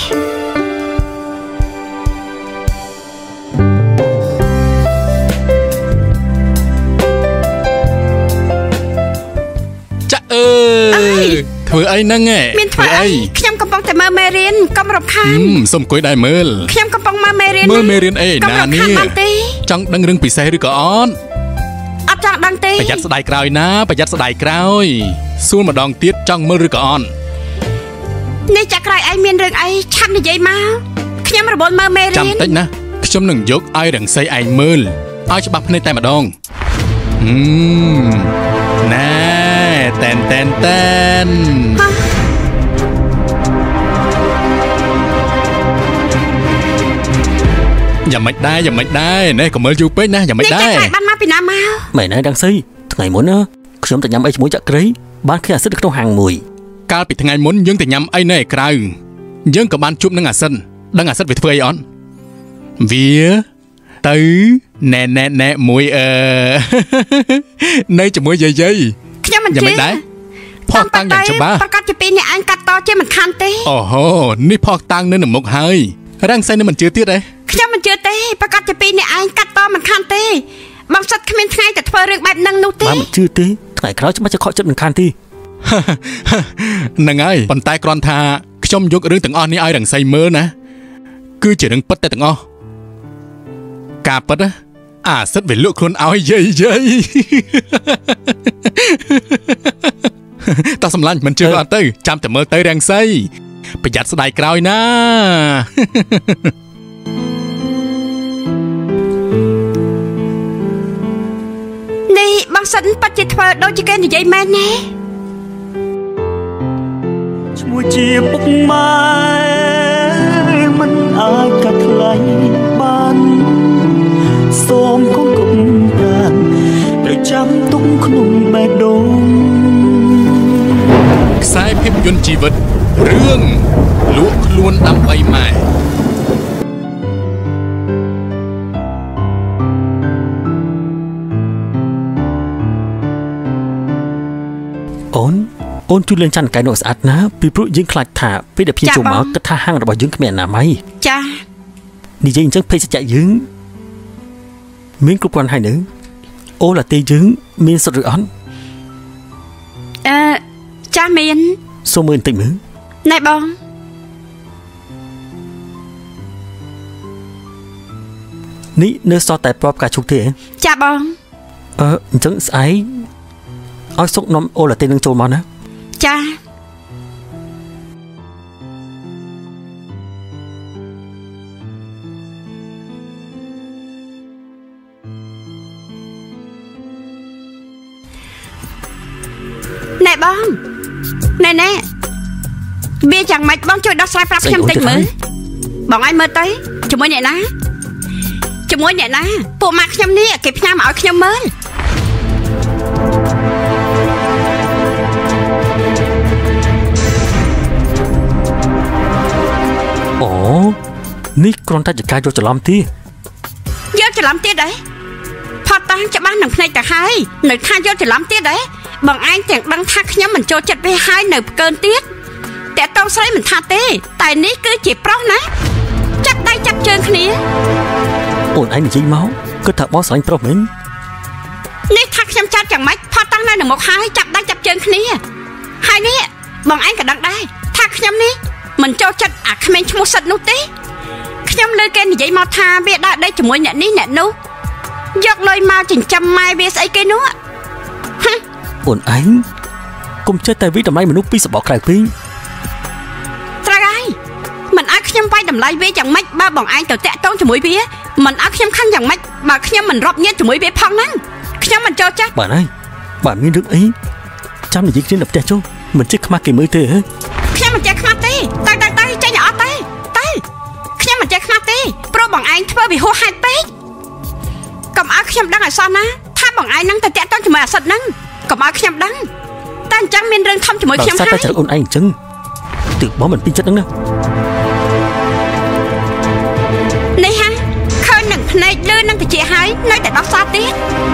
ចាអើយធ្វើអីហ្នឹងហ៎មានធ្វើអីខ្ញុំកំពុងតែមើលមេរៀនកុំរំខានសុំអង្គុយដែរមើលខ្ញុំកំពុងមើលមេរៀនមើលមេរៀនអីណានេះចង់ដឹងរឿងពិសេសឬក៏អត់អត់ចង់ដឹងទេប្រយ័ត្នស្ដាយក្រោយណាប្រយ័ត្នស្ដាយក្រោយសួរម្ដងទៀតចង់មើលឬក៏អត់នេះចាក់ក្រោយឯងមានរឿងអីឆាប់និយាយមកខ្ញុំរវល់មើលមេរៀនចាំតិចណាខ្ញុំនឹងយកឲ្យរង្សីឯងមើលឲ្យច្បាស់ភ្នែកតែម្ដងហឹមណែតែនតែនតែនយ៉ាងមិនដែរយ៉ាងមិនដែរណែកុំមើលយូរពេកណាយ៉ាងមិនដែរតែបានមកពីណាមកមែនហើយដងស៊ីថ្ងៃមុនណាខ្ញុំទៅញ៉ាំអីជាមួយចាក់ក្រីបានឃើញអាសិតក្នុងហាងមួយកាលពីថ្ងៃមុនយើងទៅញ៉ាំអីនៅឯក្រៅយើងក៏បានជួបនឹងអាសិនដឹងអាសិតវាធ្វើអីអត់វាទៅណែណែណែមួយអឺនៅជាមួយយាយយាយខ្ញុំមិនជឿយ៉ាងមិនដែរផុសតាំងយ៉ាងច្បាស់ប្រកាសជាពីរអ្នកឯងកាត់តជាមិនខានទេអូហូនេះផុសតាំងនៅនឹងមុខហើយរាំងសៃនឹងមិនជឿទៀតទេខ្ញុំមិនជឿទេប្រកាសជាពីអ្នកឯងកាត់តមិនខានទេបងសិតគ្មានថ្ងៃតែធ្វើរឿងបែបហ្នឹងនោះទេមិនជឿទេថ្ងៃក្រោយច្បាស់ជាខកចិត្តមិនខានទេហ្នឹងហើយប៉ុន្តែគ្រាន់ថាខ្ញុំយករឿងទាំងអស់នេះឲ្យរង្សីមើលណាគឺជារឿងពិតតែទាំងអស់ការពិតណាអាសិតវាលក់ខ្លួនឲ្យយាយយាយតោះសម្លាញ់មិនជឿអត់ទៅចាំតែមើលទៅរង្សីប្រយ័ត្នស្ដាយក្រោយណានេះបងសិនប៉ាត់ជាធ្វើដូចជាគេនិយាយមែនទេឈ្មោះជាពុកម៉ែមិនអាចកាត់ថ្លៃបានសូមកុំគុំប្រានត្រូវចាំទុកក្នុងបេះដូងខ្សែភាពយន្តជីវិតរឿងលក់ខ្លួនដើម្បីម៉ែអូនអូនជួយលេងច័ន្ទកែនោះស្អាតណាពីព្រោះយើងខ្លាចថាពេលដែលភ្ញៀវចូលមកគិតថាហាងរបស់យើងគ្មានអនាម័យចានិយាយអញ្ចឹងភេសជ្ជៈយើងមានគ្រប់គ្រាន់ហើយនៅអូឡាតេយើងមានសុទ្ធឬអត់អឺចាស់មានសូមមើលបន្តិចមើលណែបងនេះនៅសល់តែប្របការឈុកទេចាបងអឺអញ្ចឹងស្អែកឲ្យសុកនាំអូឡាតេនឹងចូលមកណាចាណែបងណែណែវាយ៉ាងម៉េចបងជួយដោះស្រាយប្រាប់ខ្ញុំតិចមើលបងឲ្យមើលទៅជាមួយអ្នកណាជាមួយអ្នកណាពួកម៉ាក់ខ្ញុំនេះគេផ្ញើមកឲ្យខ្ញុំមើលអូនេះគ្រាន់តែជាការយកច្រឡំទេយកច្រឡំទៀតដែរផតតាំងច្បាស់នឹងភ្នែកទៅហើយនៅថាយកច្រឡំទៀតដែរបងឯងទាំងដឹងថាខ្ញុំមិនចូលចិត្តវាហើយនៅផ្កើនទៀតតែតោស្រីមិនថាទេតែនេះគឺជាប្រុសណាចាប់ដៃចាប់ជើងគ្នាអូនឯងនិយាយមកគិតថាបងស្រីប្រុសមែននេះថាខ្ញុំចាត់យ៉ាងម៉េចផតតាំងនៅនឹងមុខហើយចាប់ដៃចាប់ជើងគ្នាហើយនេះបងឯងក៏ដឹងដែរថាខ្ញុំនេះមិនចូលចិត្តអាក្មេងឈ្មោះសិតនោះទេខ្ញុំលើគេនិយាយមកថាវាដើរដេកជាមួយអ្នកនេះអ្នកនោះយកលុយមកចិញ្ចឹមម៉ែវាស្អីគេនោះអូនឯងកុំចេះតែវិតម្លៃមនុស្សពីសបកក្រៅពេកត្រូវហើយមិនឲ្យខ្ញុំវាយតម្លៃវាយ៉ាងម៉េចបើបងឯងទៅតាក់ទងជាមួយវាមិនឲ្យខ្ញុំខឹងយ៉ាងម៉េចបើខ្ញុំមិនរាប់ញៀនជាមួយវាផងហ្នឹងខ្ញុំមិនចូលចិត្តបាទហើយបាទមានរឿងអីចាំនិយាយគ្នានៅផ្ទះចុះមិនចេះខ្មាស់គេមើលទេហ៎ខ្ញុំមិនចេះខ្មាស់ទេតែតែតែចេញអត់ទេតែខ្ញុំមិនចេះខ្មាស់ទេព្រោះបងឯងធ្វើវាហួសហេតុពេកកុំឲ្យខ្ញុំដឹងឲ្យសោះណាថាបងឯងនឹងទៅតាក់ទងជាមួយអាសិតហ្នឹងកុំឲ្យខ្ញុំដឹងតែអញ្ចឹងមានរឿងធំជាមួយខ្ញុំហើយតែចរិតអូនឯងអញ្ចឹងទើបបងមិនពេញចិត្តហ្នឹងណានេះហាឃើញនឹងភ្នែកលឺនឹងតិចហើយនៅតែដោះសារទៀត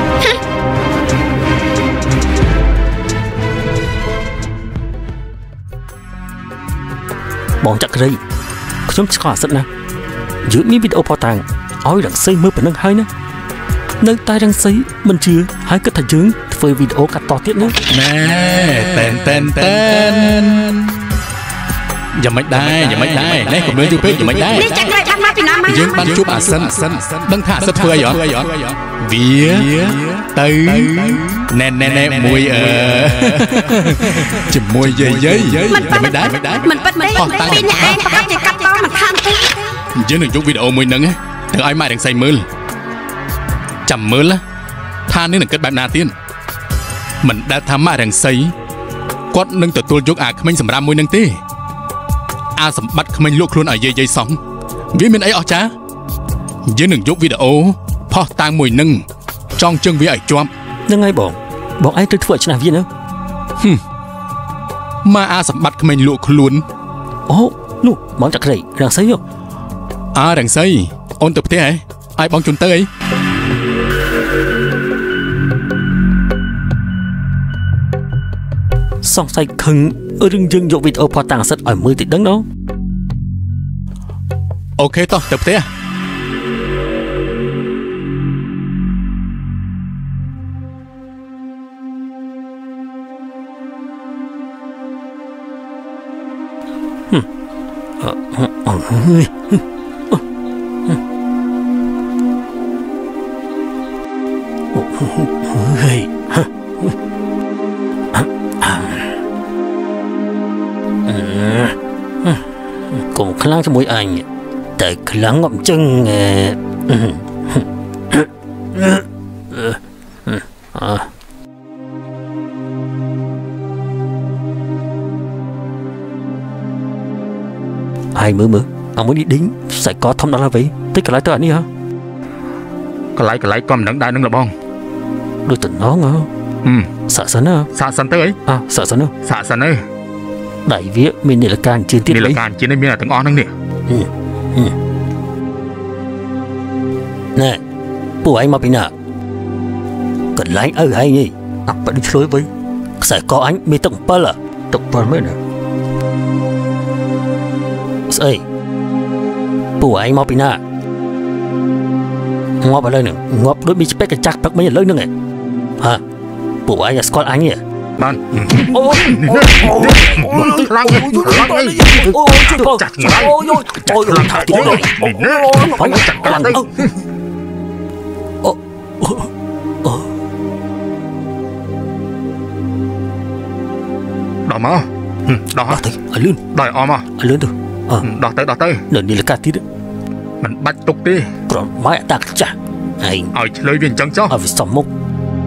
បងចក្រីខ្ញុំឆ្កល់អាសិតណាយើងមានវីដេអូផតតាំងឲ្យរង្សីមើលប៉ុណ្ណឹងហើយណានៅតែរង្សីមិនជឿហើយគិតថាយើងធ្វើវីដេអូកាត់តទៀតណាណែតែនតែនតែនយ៉ាងមិនដែរយ៉ាងមិនដែរនេះកុំលឿនយូរពេកយ៉ាងមិនដែរនេះចាក់ក្រៃបានមកពីណាមកយើងបានជួបអាសិនដឹងថាអាសិនធ្វើអីអត់វាទៅណែណែណែមួយអឺជាមួយយាយយាយយ៉ាងមិនដែរមិនប៉ិតទេពីអ្នកឯងប្រហែលជាកាត់តមិនខានទេយើងនឹងយកវីដេអូមួយហ្នឹងទៅឲ្យម៉ែរង្សីមើលចាំមើលថានេះនឹងគិតបែបណាទៀតមិនដែលថាម៉ាក់រង្សីគាត់នឹងទទួលយកអាក្មេងសម្រាប់មួយនឹងទេអាសម្បត្តិក្មេងលក់ខ្លួនឲ្យយាយយាយសោះវាមានអីអស្ចារ្យយើងនឹងយកវីដេអូផុសតាំងមួយនឹងចងជើងវាឲ្យជាប់នឹងហើយបងបងឯងទៅធ្វើឲ្យឆ្នះវាណាម៉ាអាសម្បត្តិក្មេងលក់ខ្លួនអូនោះបងចក្រីរង្សីយោអារង្សីអូនទៅផ្ទះហ៎ឲ្យបងជូនទៅអីសង្ស័យខឹងរឿងយើងយកវីដេអូផតតាំងអាសិតឲ្យមើលតិចដឹងណូអូខេតោះទៅផ្ទះ cũng khá lắm cho mỗi anh tại khá lắm ngậm chân ai mơ mơ ông mới đi đính sẽ có thông đó là vậy tích cả lại tới anh đi hả cái lại cái lại con nắng đai nắng là bong đôi tình nó ngờ ừ sợ sân á sợ sân tới ấy à sợ sân á sợ sân ơi đại vía mình này là càng chiến tiết này là càng chiến đây mình là thằng on nè ừ ừ nè bố anh mà bị nè cần lái ở hay nhỉ à bạn đi chơi với sẽ có anh mới tổng bao là tổng bao mấy nè ơi bố anh mà bị nè ngọc ở đây nè ngọc đối bị spec cái chắc bắt mấy lớn nữa này hả bố anh là squad anh nhỉ bạn ôi ôi ôi lăng lăng ơi ôi chặt ôi ôi ôi thả tiếng rồi phải chặt cái đây đỏ mà đỏ ở lươn đòi om à ở lươn thôi đỏ tới đỏ tới lần đi là cả tí đấy mình bắt tục đi còn mãi tạc chả anh ở lời viên trắng cho ở vì sầm mốc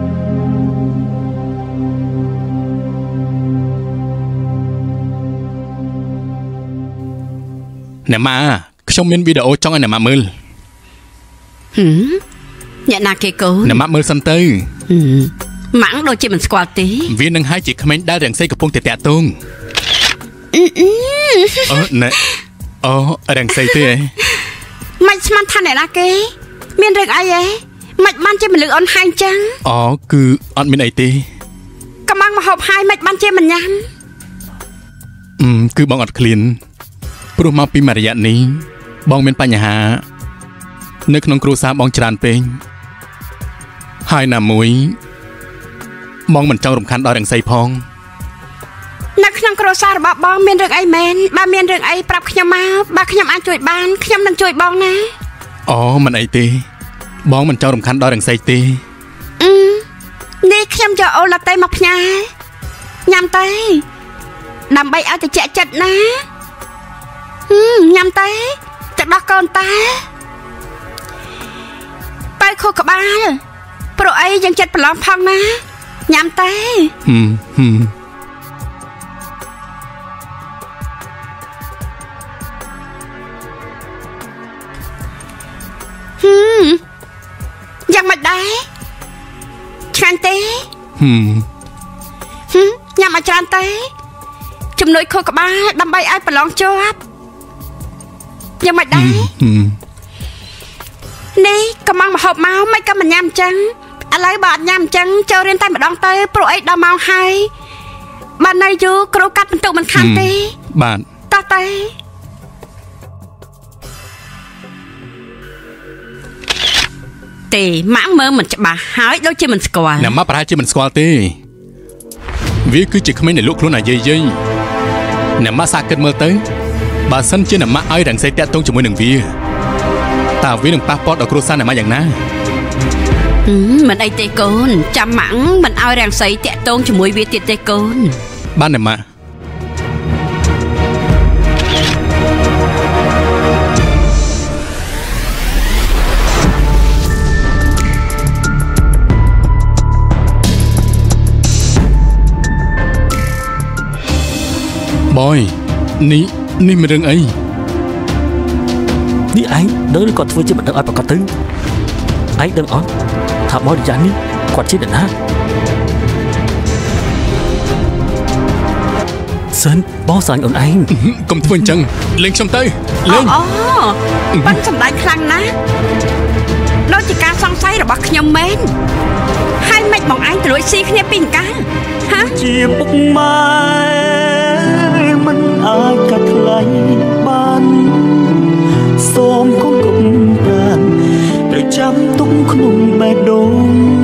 nè mà trong miền video trong anh nè mà mưa hử nhận là kê cố nè mà mưa sân tư mắng đôi chị mình squat tí viên nâng hai chị comment đã rèn xây của phong tiệt tẹt tung ờ nè ờ rèn xây thế ấy mày man than này là kê miền rừng ai ấy mạch ban chơi mình lựa on hai trắng ờ cứ on miền ấy tê cầm ăn mà hộp hai mạch ban chơi mình nhắm ừ cứ bong ọt cleanព្រោះមកពីមករយៈនេះបងមានបញ្ហានៅក្នុងគ្រួសារបងច្រើនពេកហើយណាមួយបងមិនចង់រំខានដល់រង្សីផងនៅក្នុងគ្រួសាររបស់បងមានរឿងអីមែនបើមានរឿងអីប្រាប់ខ្ញុំមកបើខ្ញុំអាចជួយបានខ្ញុំនឹងជួយបងណាអូមិនអីទេបងមិនចង់រំខានដល់រង្សីទេអឺនេះខ្ញុំយកអូឡាតេមកផ្ញើញ៉ាំទៅដើម្បីឲ្យត្រជាក់ចិត្តណាញ៉ាំទៅទឹកដោះកូនតាទៅខួរក្បាលព្រោះអីយើងចិត្តប្រឡំផងណាញ៉ាំទៅហឹមហឹមហឹមយ៉ាងមិនដែរឆ្ងាញ់ទេហឹមហឹមញ៉ាំឲ្យច្រើនទៅជំនួយខួរក្បាលដើម្បីឲ្យប្រឡងជាប់យ៉ាងមិនដែរនេះកំងមកហូបមកមិនក៏មិនញ៉ាំចឹងឥឡូវបើអត់ញ៉ាំចឹងចូលរៀនតែម្ដងទៅព្រោះអីដល់ម៉ោងហើយបើនៅយូរគ្រូកាត់បន្ទុកមិនខានទេបាទតោះទៅទេម៉ាក់មើលមិនច្បាស់ហើយដូចជាមិនស្គាល់អ្នកម៉ាក់ប្រហែលជាមិនស្គាល់ទេវាគឺជាក្មេងដែលលក់ខ្លួនអាយាយយាយអ្នកម៉ាក់សាគិតមើលទៅបើសិនជាអ្នកម៉ាក់ឲ្យរង្សីតាក់ទងជាមួយនឹងវាតើវានឹងប៉ះពាល់ដល់គ្រួសារអ្នកម៉ាក់យ៉ាងណាមិនអីទេកូនចាំម៉ាក់មិនឲ្យរង្សីតាក់ទងជាមួយវាទៀតទេកូនបានអ្នកម៉ាក់បយនេះនេះមានរឿងអីនេះឯងដឹងឬគាត់ធ្វើជាមិនដឹងឲ្យប្រកាសទៅឯងដឹងអត់ថាបរិយានេះគាត់ជាអ្នកណាសិនបងសាញ់អូនឯងកុំធ្វើអញ្ចឹងលេងខ្ញុំទៅលេងអូបានសម្ដែងខ្លាំងណាស់ដូចជាការសង្ស័យរបស់ខ្ញុំមែនហើយមិនបងឯងត្រួយស៊ីគ្នាពីកាលហាជាពុកម៉ែមិនអាចកាត់ថ្លៃបានសូមកុំគុំប្រានត្រូវចាំទុកក្នុងបេះដូង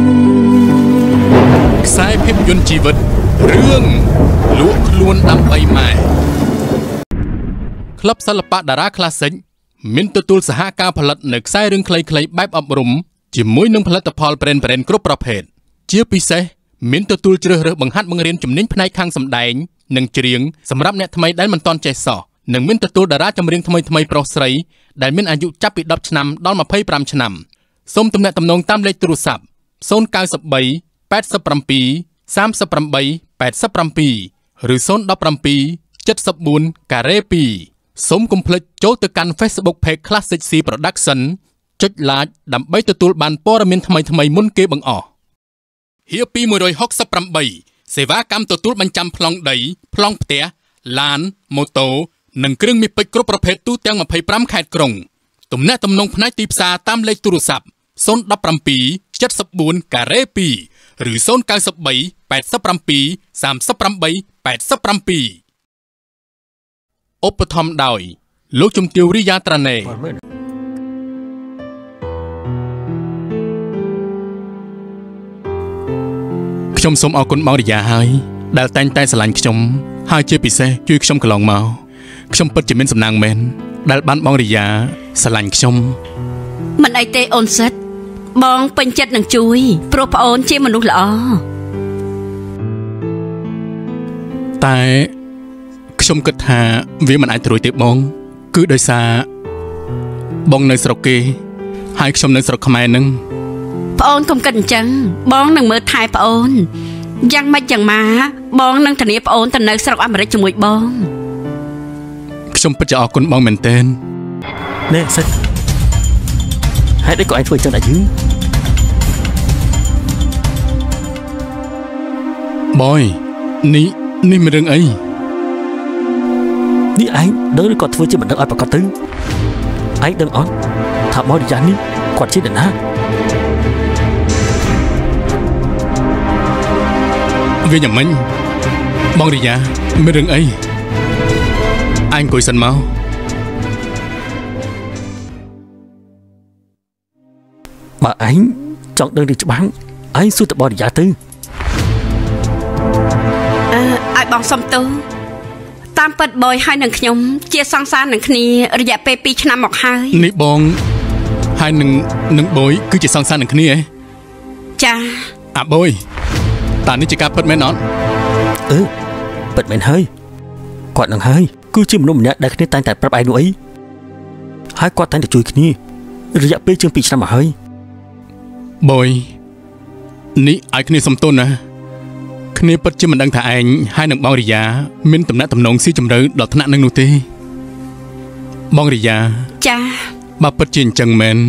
ខ្សែភាពយន្តជីវិតរឿងលក់ខ្លួនដើម្បីម៉ែក្លឹបសិល្បៈតារាក្លាសិកមានទទួលសហការផលិតនៅខ្សែរឿងខ្លីៗបែបអប់រំជាមួយនឹងផលិតផលប្រេនប្រេនគ្រប់ប្រភេទជាពិសេសមានទទួលជ្រើសរើសបង្ហាត់បង្រៀនជំនាញផ្នែកខាងសម្ដែងនិងច្រៀងសម្រាប់អ្នកថ្មីដែលមិនទាន់ចេះសោះនិងមានទទួលតារាចម្រៀងថ្មីថ្មីប្រុសស្រីដែលមានអាយុចាប់ពីដប់ឆ្នាំដល់ម្ភៃប្រាំឆ្នាំសូមទំនាក់ទំនងតាមលេខទូរស័ព្ទศูนย์ เก้า สาม แปด เจ็ด สาม แปด สาม แปด แปด ឬ ศูนย์ หนึ่ง เจ็ด เจ็ด สี่ ការ៉េtwoសូមកុំភ្លេចចូលទៅកាន់ Facebook Page Classic C Production ចុច Like ដើម្បីទទួលបានព័ត៌មានថ្មីៗមុនគេបង្អស់ហៀពីone sixty-eightសេវាកម្មទទួលបញ្ចាំប្លង់ដីប្លង់ផ្ទះឡានម៉ូតូនិងគ្រឿងមាសពេជ្រគ្រប់ប្រភេទទូទាំងtwenty-fiveខេត្តក្រុងទំនាក់ទំនងផ្នែកទីផ្សារតាមលេខទូរស័ព្ទศูนย์ หนึ่ง เจ็ด เจ็ด สี่ ការ៉េtwoឬศูนย์ เก้า สาม แปด แปด สาม แปด สาม แปด สาม ឧបត្ថម្ភដោយលោកជំទាវរិយាត្រាណេខ្ញុំសូមអរគុណបងរិយាហើយដែលតែងតែស្រឡាញ់ខ្ញុំហើយជាពិសេសជួយខ្ញុំកន្លងមកខ្ញុំពិតជាមានសំណាងមែនដែលបានបងរិយាស្រឡាញ់ខ្ញុំមិនអីទេអូនសិតបងពេញចិត្តនឹងជួយព្រោះប្អូនជាមនុស្សល្អតែខ្ញុំគិតថាវាមិនអាចត្រួយទេបងគឺដោយសារបងនៅស្រុកគេហើយខ្ញុំនៅស្រុកខ្មែរនឹងប្អូនកុំគិតអញ្ចឹងបងនឹងមើលថែប្អូនយ៉ាងម៉េចយ៉ាងម៉ាបងនឹងធានាប្អូនទៅនៅស្រុកអាមេរិកជាមួយបងខ្ញុំពិតជាអរគុណបងមែនទែននេះសិតហេតុអីក៏ឯងធ្វើអញ្ចឹងដែរយើងបងនេះនេះមានរឿងអីនេះឯងដឹងឬក៏ធ្វើជាមិនដឹងឲ្យប្រកាសទៅឯងដឹងអត់ថាបរិយានេះគាត់ជានរណាវាយ៉ាងម៉េចបងរិយាមានរឿងអីអញអង្គុយសិនមកបើឯងចង់ដឹងរឿងច្បាស់ឯងសួរទៅបរិយាទៅអឺឲ្យបងសុំទោសតាមពិតបយហើយនឹងខ្ញុំជាសង្សារនឹងគ្នារយៈពេលtwoឆ្នាំមកហើយនេះបងហើយនឹងនឹងបយគឺជាសង្សារនឹងគ្នាឯងចាអាបយតើនេះជាការពិតមែនអត់អឺពិតមែនហើយគាត់នឹងហើយគឺជាមនុស្សម្នាក់ដែលគ្នាតែងតែប្រាប់ឯងនោះអីហើយគាត់តែងតែជួយគ្នារយៈពេលជាងtwoឆ្នាំមកហើយបយនេះឲ្យគ្នាសុំទោសណាគ្នាពិតជាមិនដឹងថាឯងហើយនឹងបងរិយាមានទំនាក់ទំនងស៊ីជម្រៅដល់ថ្នាក់នឹងនោះទេបងរិយាចាបើពិតជាអញ្ចឹងមែន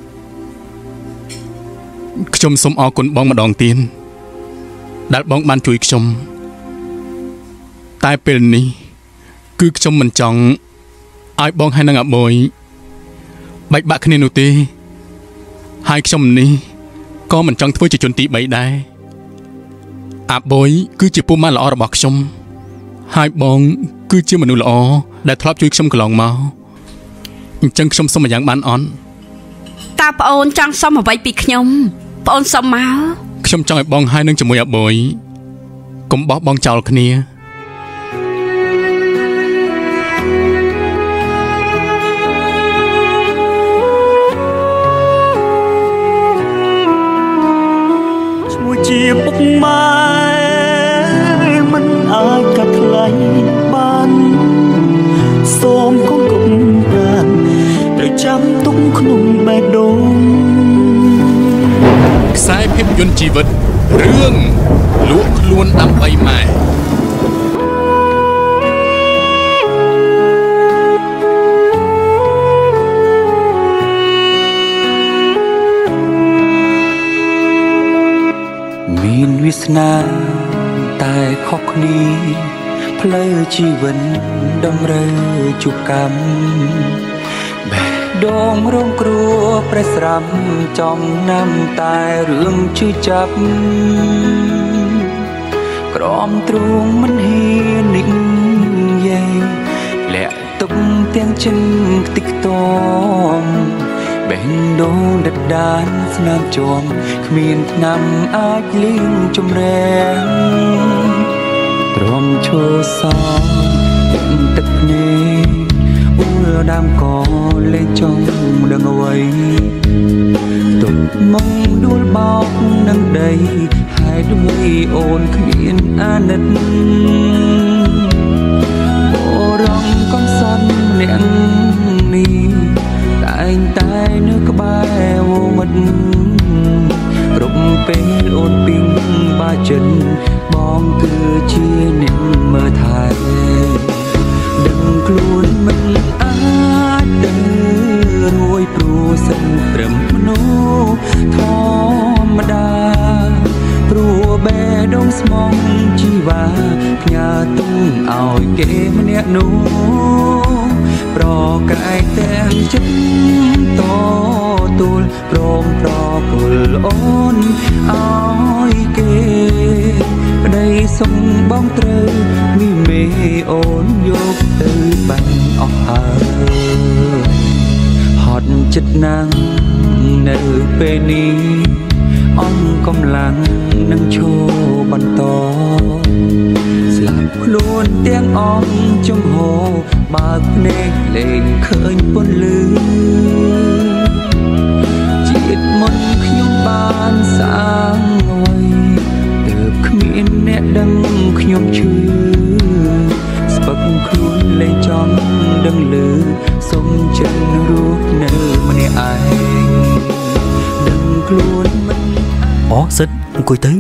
ខ្ញុំសូមអរគុណបងម្ដងទៀតដែលបងបានជួយខ្ញុំតែពេលនេះគឺខ្ញុំមិនចង់ឲ្យបងហើយនឹងអាបយបែកបាក់គ្នានោះទេហើយខ្ញុំនេះក៏មិនចង់ធ្វើជាជនទី3ដែរអាបយគឺជាពូម៉ាល្អរបស់ខ្ញុំហើយបងគឺជាមនុស្សល្អដែលធ្លាប់ជួយខ្ញុំកន្លងមកអញ្ចឹងខ្ញុំសុំម្យ៉ាងបានអត់តើប្អូនចង់សុំអ្វីពីខ្ញុំប្អូនសុំមកខ្ញុំចង់ឲ្យបងហើយនឹងជាមួយអាបយកុំបោះបង់ចោលគ្នាជាពុកម៉ែមិនអាចកាត់ថ្លៃបានសូមកុំគំប្រានត្រូវចាំទុកក្នុងបេះដូងខ្សែភាពយន្តជីវិតរឿងលក់ខ្លួនដើម្បីម៉ែមានវាសនាតែខុសគ្នាផ្លូវជីវិតតម្រូវជួបកម្មបេះដូងរងគ្រោះប្រេះស្រាំចំណាំតែរឿងជឿចាប់ក្រំទ្រូងមិនហ៊ាននិយាយលាក់ទុកទាំងចិនខ្ទេចខ្ទាំបេះដូងដដានស្នាមជាប់គ្មានថ្នាំអាចលាងជំរះទ្រាំឈើសោទឹកភ្នែកដើមក៏លេងចង់ដឹងអ្វីទុកមកដួលបោកនឹងដីហើយដូចអូនគ្មានអាណិតអូរងកំសត់ម្នាក់នេះតែងតែនៅក្បែរវងមិត្តគ្រប់ពេលអូនពីងបាចិនបងគឺជាអ្នកមើលថែដឹងខ្លួនមិនអាចដឹងរួយព្រោះសិនត្រឹមមនុស្សធម្មតាព្រោះបេះដូងស្មងជីវ៉ាផ្ញើទុំឲ្យគេម្នាក់នោះប្រកែកទាំងចិត្តតទូលព្រមប្រគល់អូនឲ្យគេប្តីសុំបងត្រូវមីមេអូនយកទៅបាញ់អស់ហើយហត់ចិត្តណាស់នៅពេលនេះអង្គកម្លាំងនឹងឈរបន្តស្លាប់ខ្លួនទាំងអង្គជំហរបើកភ្នែកលេងឃើញពន្លឺជាតិមុនខ្ញុំបានសាងអ្វីទើបគ្មានអ្នកដឹងខ្ញុំឈឺស្ពឹកខ្លួនលេងចង់ដឹងលឺសុំចិនរស់នៅម្នាក់ឯងដឹងខ្លួនមិនអូសិតអង្គុយទៅ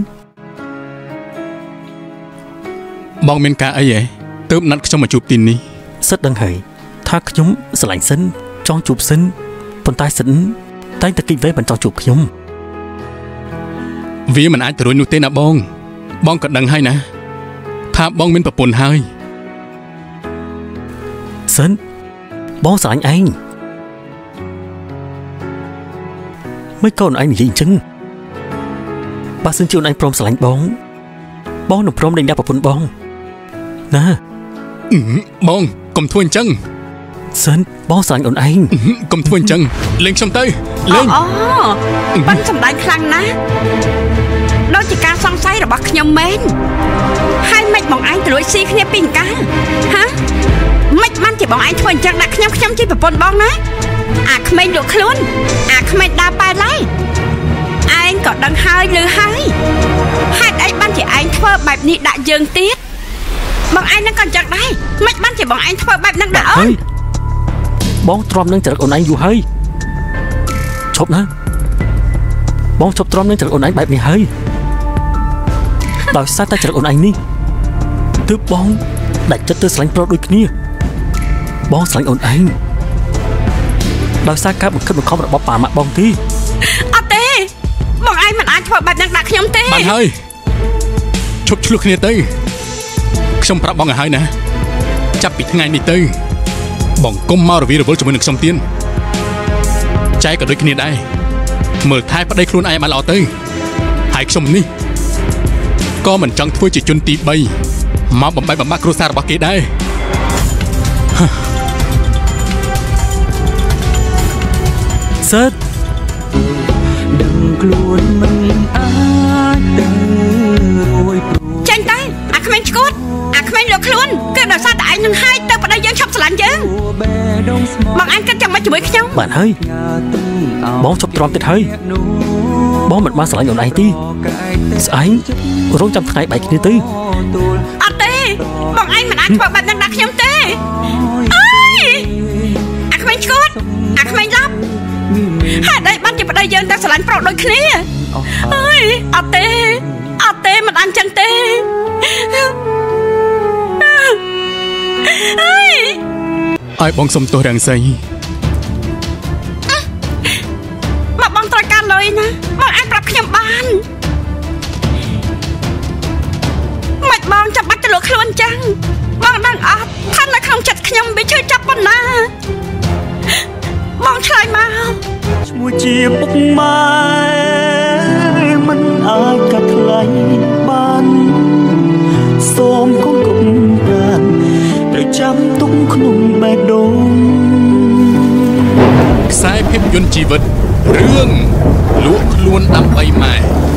បងមានការអីហ៎ទើបណាត់ខ្ញុំមកជួបទីនេះសិតដឹងហើយថាខ្ញុំស្រឡាញ់សិនចង់ជួបសិនប៉ុន្តែសិនតែងតែគិតវេមិនចង់ជួបខ្ញុំវាមិនអាចទៅរួចនោះទេណាបងបងក៏ដឹងហើយណាថាបងមានប្រពន្ធហើយសិនបងស្រឡាញ់ឯងមិនកូនឯងនិយាយអញ្ចឹងបើសិនជាអូនឯងព្រមស្រឡាញ់បងបងនឹងព្រមដេញដាក់ប្រពន្ធបងណាបងកុំធ្វើអញ្ចឹងសិនបងស្រឡាញ់អូនឯងកុំធ្វើអញ្ចឹងលេងខ្ញុំទៅលេងអូប៉ិនសម្ដែងខ្លាំងណាស់ដូចជាការសង្ស័យរបស់ខ្ញុំមែនហើយមិនបងឯងត្រួយស៊ីគ្នាពីអង្ការហាមិនបានជាបងឯងធ្វើអញ្ចឹងដាក់ខ្ញុំខ្ញុំជាប្រពន្ធបងណាអាក្មេងលក់ខ្លួនអាក្មេងដើរប៉ែឡៃឯងក៏ដឹងហើយឮហើយហេតុអីបានជាឯងធ្វើបែបនេះដាក់យើងទៀតបងឯងនឹងក៏អញ្ចឹងដែរមិនបានជាបងឯងធ្វើបែបហ្នឹងដាក់អូនបងទ្រាំនឹងចរិតអូនឯងយូរហើយឈប់ណាបងឈប់ទ្រាំនឹងចរិតអូនឯងបែបនេះហើយដោយសារតែចរិតអូនឯងនេះទើបបងដាច់ចិត្តទៅស្រឡាញ់ប្រុសដូចគ្នាបងស្រឡាញ់អូនឯងដោយសារការបង្ខិតបង្ខំរបស់ប៉ាម៉ាក់បងទីអត់ទេបងឯងមិនអាចធ្វើបែបហ្នឹងដាក់ខ្ញុំទេបានហើយឈប់ឆ្លោះគ្នាទៅខ្ញុំប្រាប់បងឲ្យហើយណាចាប់ពីថ្ងៃនេះទៅបងកុំមករវីរវល់ជាមួយនឹងខ្ញុំទៀតចែកក៏ដូចគ្នាដែរមើលថែប្តីខ្លួនឯងបានល្អទៅហើយខ្ញុំនេះក៏មិនចង់ធ្វើជាជនទីបីមកបំបែកបំបាក់គ្រួសាររបស់គេដែរសិតដឹងខ្លួនមិនអាចដឹងរួយព្រោះចាញ់ទៅអាក្មេងឈួតអាក្មេងលក់ខ្លួនគឺដោយសារតែឯងនឹងហើយទៅប្តីយើងឈប់ស្រឡាញ់យើងបងឯងគិតចាំមកជាមួយខ្ញុំបានហើយបងឈប់ទ្រាំទៀតហើយបងមិនបានស្រឡាញ់អូនឯងទេស្អែករងចាំថ្ងៃបែកគ្នាទៅអត់ទេបងឯងមិនអាចធ្វើបែបហ្នឹងដាក់ខ្ញុំទេអើយអាក្មេងឈួតអាក្មេងឡប់ហេតុអីបានជាប្តីយើងតែស្រឡាញ់ប្រុសដូចគ្នាអើយអត់ទេអត់ទេមិនអញ្ចឹងទេអើយឲ្យបងសុំទោសរាំងសីមកបងត្រូវការលុយណាបងអាចប្រាប់ខ្ញុំបានមិនបងចាំបាច់ទៅលក់ខ្លួនចឹងបងដឹងអត់ថានៅក្នុងចិត្តខ្ញុំវាឈឺចាប់ប៉ុណ្ណាបងឆ្លើយមកឈ្មោះជាពុកម៉ែមិនអាចកាត់ថ្លៃបានសូមកុំគុំប្រានត្រូវចាំទុកក្នុងបេះដូងខ្សែភាពយន្តជីវិតរឿងលក់ខ្លួនដើម្បីម៉ែ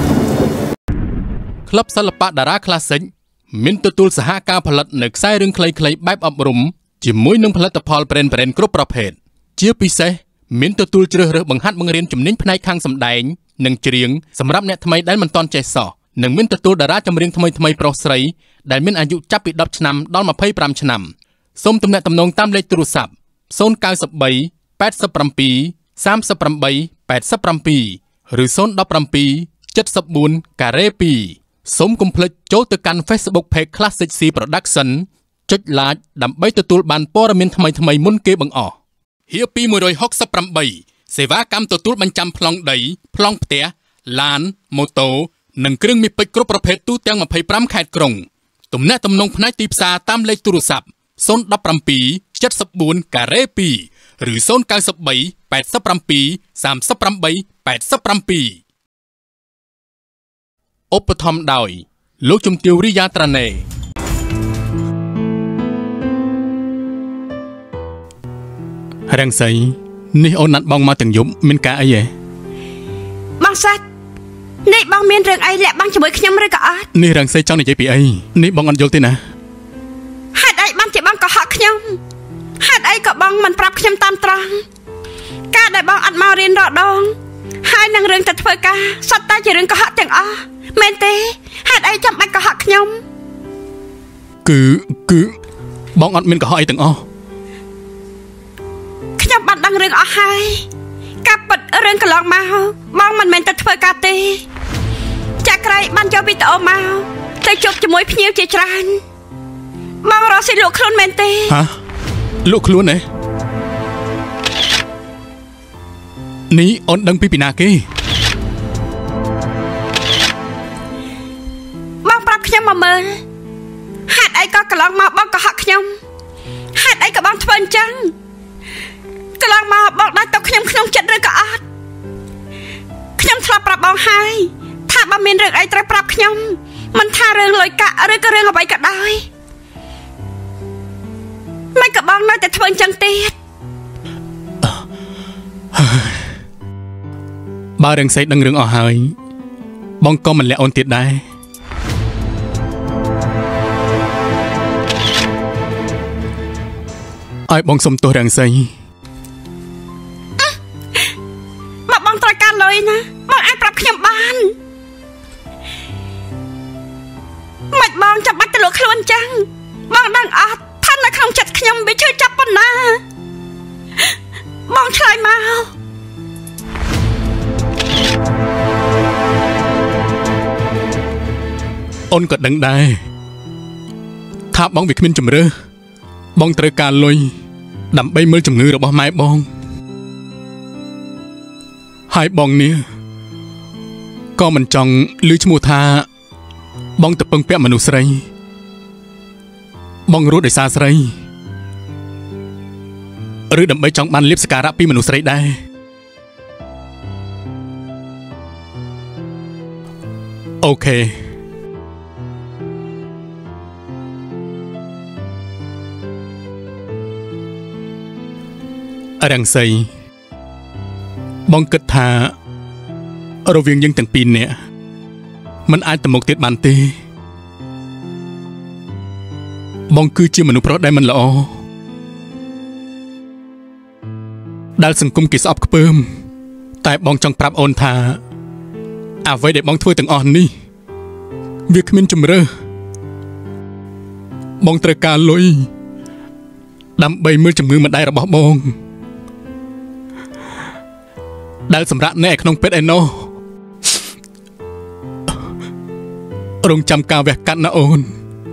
ក្លឹបសិល្បៈតារាក្លាសិកមានទទួលសហការផលិតនៅខ្សែរឿងខ្លីៗបែបអប់រំជាមួយនឹងផលិតផលប្រេនប្រេនគ្រប់ប្រភេទជាពិសេសមានទទួលជ្រើសរើសបង្ហាត់បង្រៀនជំនាញផ្នែកខាងសម្ដែងនិងច្រៀងសម្រាប់អ្នកថ្មីដែលមិនទាន់ចេះសោះនិងមានទទួលតារាចម្រៀងថ្មីថ្មីប្រុសស្រីដែលមានអាយុចាប់ពីដប់ឆ្នាំដល់ម្ភៃប្រាំឆ្នាំសូមទំនាក់ទំនងតាមលេខទូរស័ព្ទศูนย์ เก้า สาม แปด เจ็ด สาม แปด สาม แปด แปด ឬศูนย์ หนึ่ง เจ็ด เจ็ด สี่ ការ៉េ twoសូមកុំភ្លេចចូលទៅកាន់ Facebook Page Classic C Production ចុច Like ដើម្បីទទួលបានព័ត៌មានថ្មីៗមុនគេបង្អស់ហៀពីមួយរយហុកសិបប្រាំបីសេវាកម្មទទួលបញ្ចាំប្លង់ដីប្លង់ផ្ទះឡានម៉ូតូនិងគ្រឿងមាសពេជ្រគ្រប់ប្រភេទទូទាំងម្ភៃប្រាំខេត្តក្រុងទំនាក់ទំនងផ្នែកទីផ្សារតាមលេខទូរស័ព្ទศูนย์ หนึ่ง เจ็ด เจ็ด สี่ ការ៉េ twoឬศูนย์ เก้า สาม แปด แปด สาม สาม แปด แปด ឧបត្ថម្ភដោយលោកជំទាវរិយាត្រាណេរាំងសីនេះអូនណាត់បងមកទាំងយប់មានការអីហ៎បងសាច់នេះបងមានរឿងអីលាក់បាំងជាមួយខ្ញុំឬក៏អត់នេះរាំងសីចង់និយាយពីអីនេះបងអត់យល់ទេណាហេតុអីបានជាបងកុហកខ្ញុំហេតុអីក៏បងមិនប្រាប់ខ្ញុំតាមត្រង់ការដែលបងអត់មករៀនរកដងហើយនឹងរឿងទៅធ្វើការសត្វតែជារឿងកុហកទាំងអស់មែនទេហេតុអីចាំបាច់កុហកខ្ញុំគឺគឺបងអត់មានកុហកអីទាំងអស់ខ្ញុំបានដឹងរឿងអស់ហើយការពិតរឿងកន្លងមកបងមិនមែនទៅធ្វើការទេចាក់ក្រៃបានយកវីដេអូមកទៅជួបជាមួយភ្ញៀវជាច្រើនបងរកស៊ីលក់ខ្លួនមែនទេហ៎លក់ខ្លួនហ៎នេះអូនដឹងពីពីណាគេបងប្រាប់ខ្ញុំមកមើលហេតុអីក៏កន្លងមកបងកុហកខ្ញុំហេតុអីក៏បងធ្វើអញ្ចឹងកន្លងមកបងដាច់ទៅខ្ញុំក្នុងចិត្តឬក៏អត់ខ្ញុំធ្លាប់ប្រាប់បងហើយថាបើមានរឿងអីត្រូវប្រាប់ខ្ញុំមិនថារឿងលុយកាក់ឬក៏រឿងអ្វីក៏ដោយមិនក៏បងនៅតែធ្វើអញ្ចឹងទៀតបើរឿងស្អីដឹងរឿងអស់ហើយបងក៏មិនលាក់អូនទៀតដែរឲ្យបងសុំទោសរឿងស្អីមកបងត្រូវការលុយណាបងអាចប្រាប់ខ្ញុំបានមិនបងចាំបាច់ទៅលក់ខ្លួនអញ្ចឹងបងដឹងអត់ថានៅក្នុងចិត្តខ្ញុំវាឈឺចាប់ប៉ុណ្ណាបងឆ្លើយមកអូនក៏ដឹងដែរថាបងវាគ្មានជំរឿបងត្រូវការលុយដើម្បីមើលជំងឺរបស់ម៉ែបងហើយបងនេះក៏មិនចង់ឮឈ្មោះថាបងទៅពឹងពាក់មនុស្សស្រីបងរត់ដោយសារស្រីឬដើម្បីចង់បានលៀបសការៈពីមនុស្សស្រីដែរអូខេរាំងសីបងគិតថារវាងយើងទាំងពីរនាក់มันអាចទៅមុខទៀតបានទេបងគឺជាមនុស្សប្រុសដែលមិនល្អដែលសង្គមគេស្អប់ខ្ពើមតែបងចង់ប្រាប់អូនថាអ្វីដែលបងធ្វើទាំងអស់នេះវាគ្មានជំរឿបងត្រូវការលុយដើម្បីមើលជំងឺម្ដាយរបស់បងដែលសម្រាប់អ្នកក្នុងពេទ្យឯណោះរងចាំការវះកាត់ណាអូន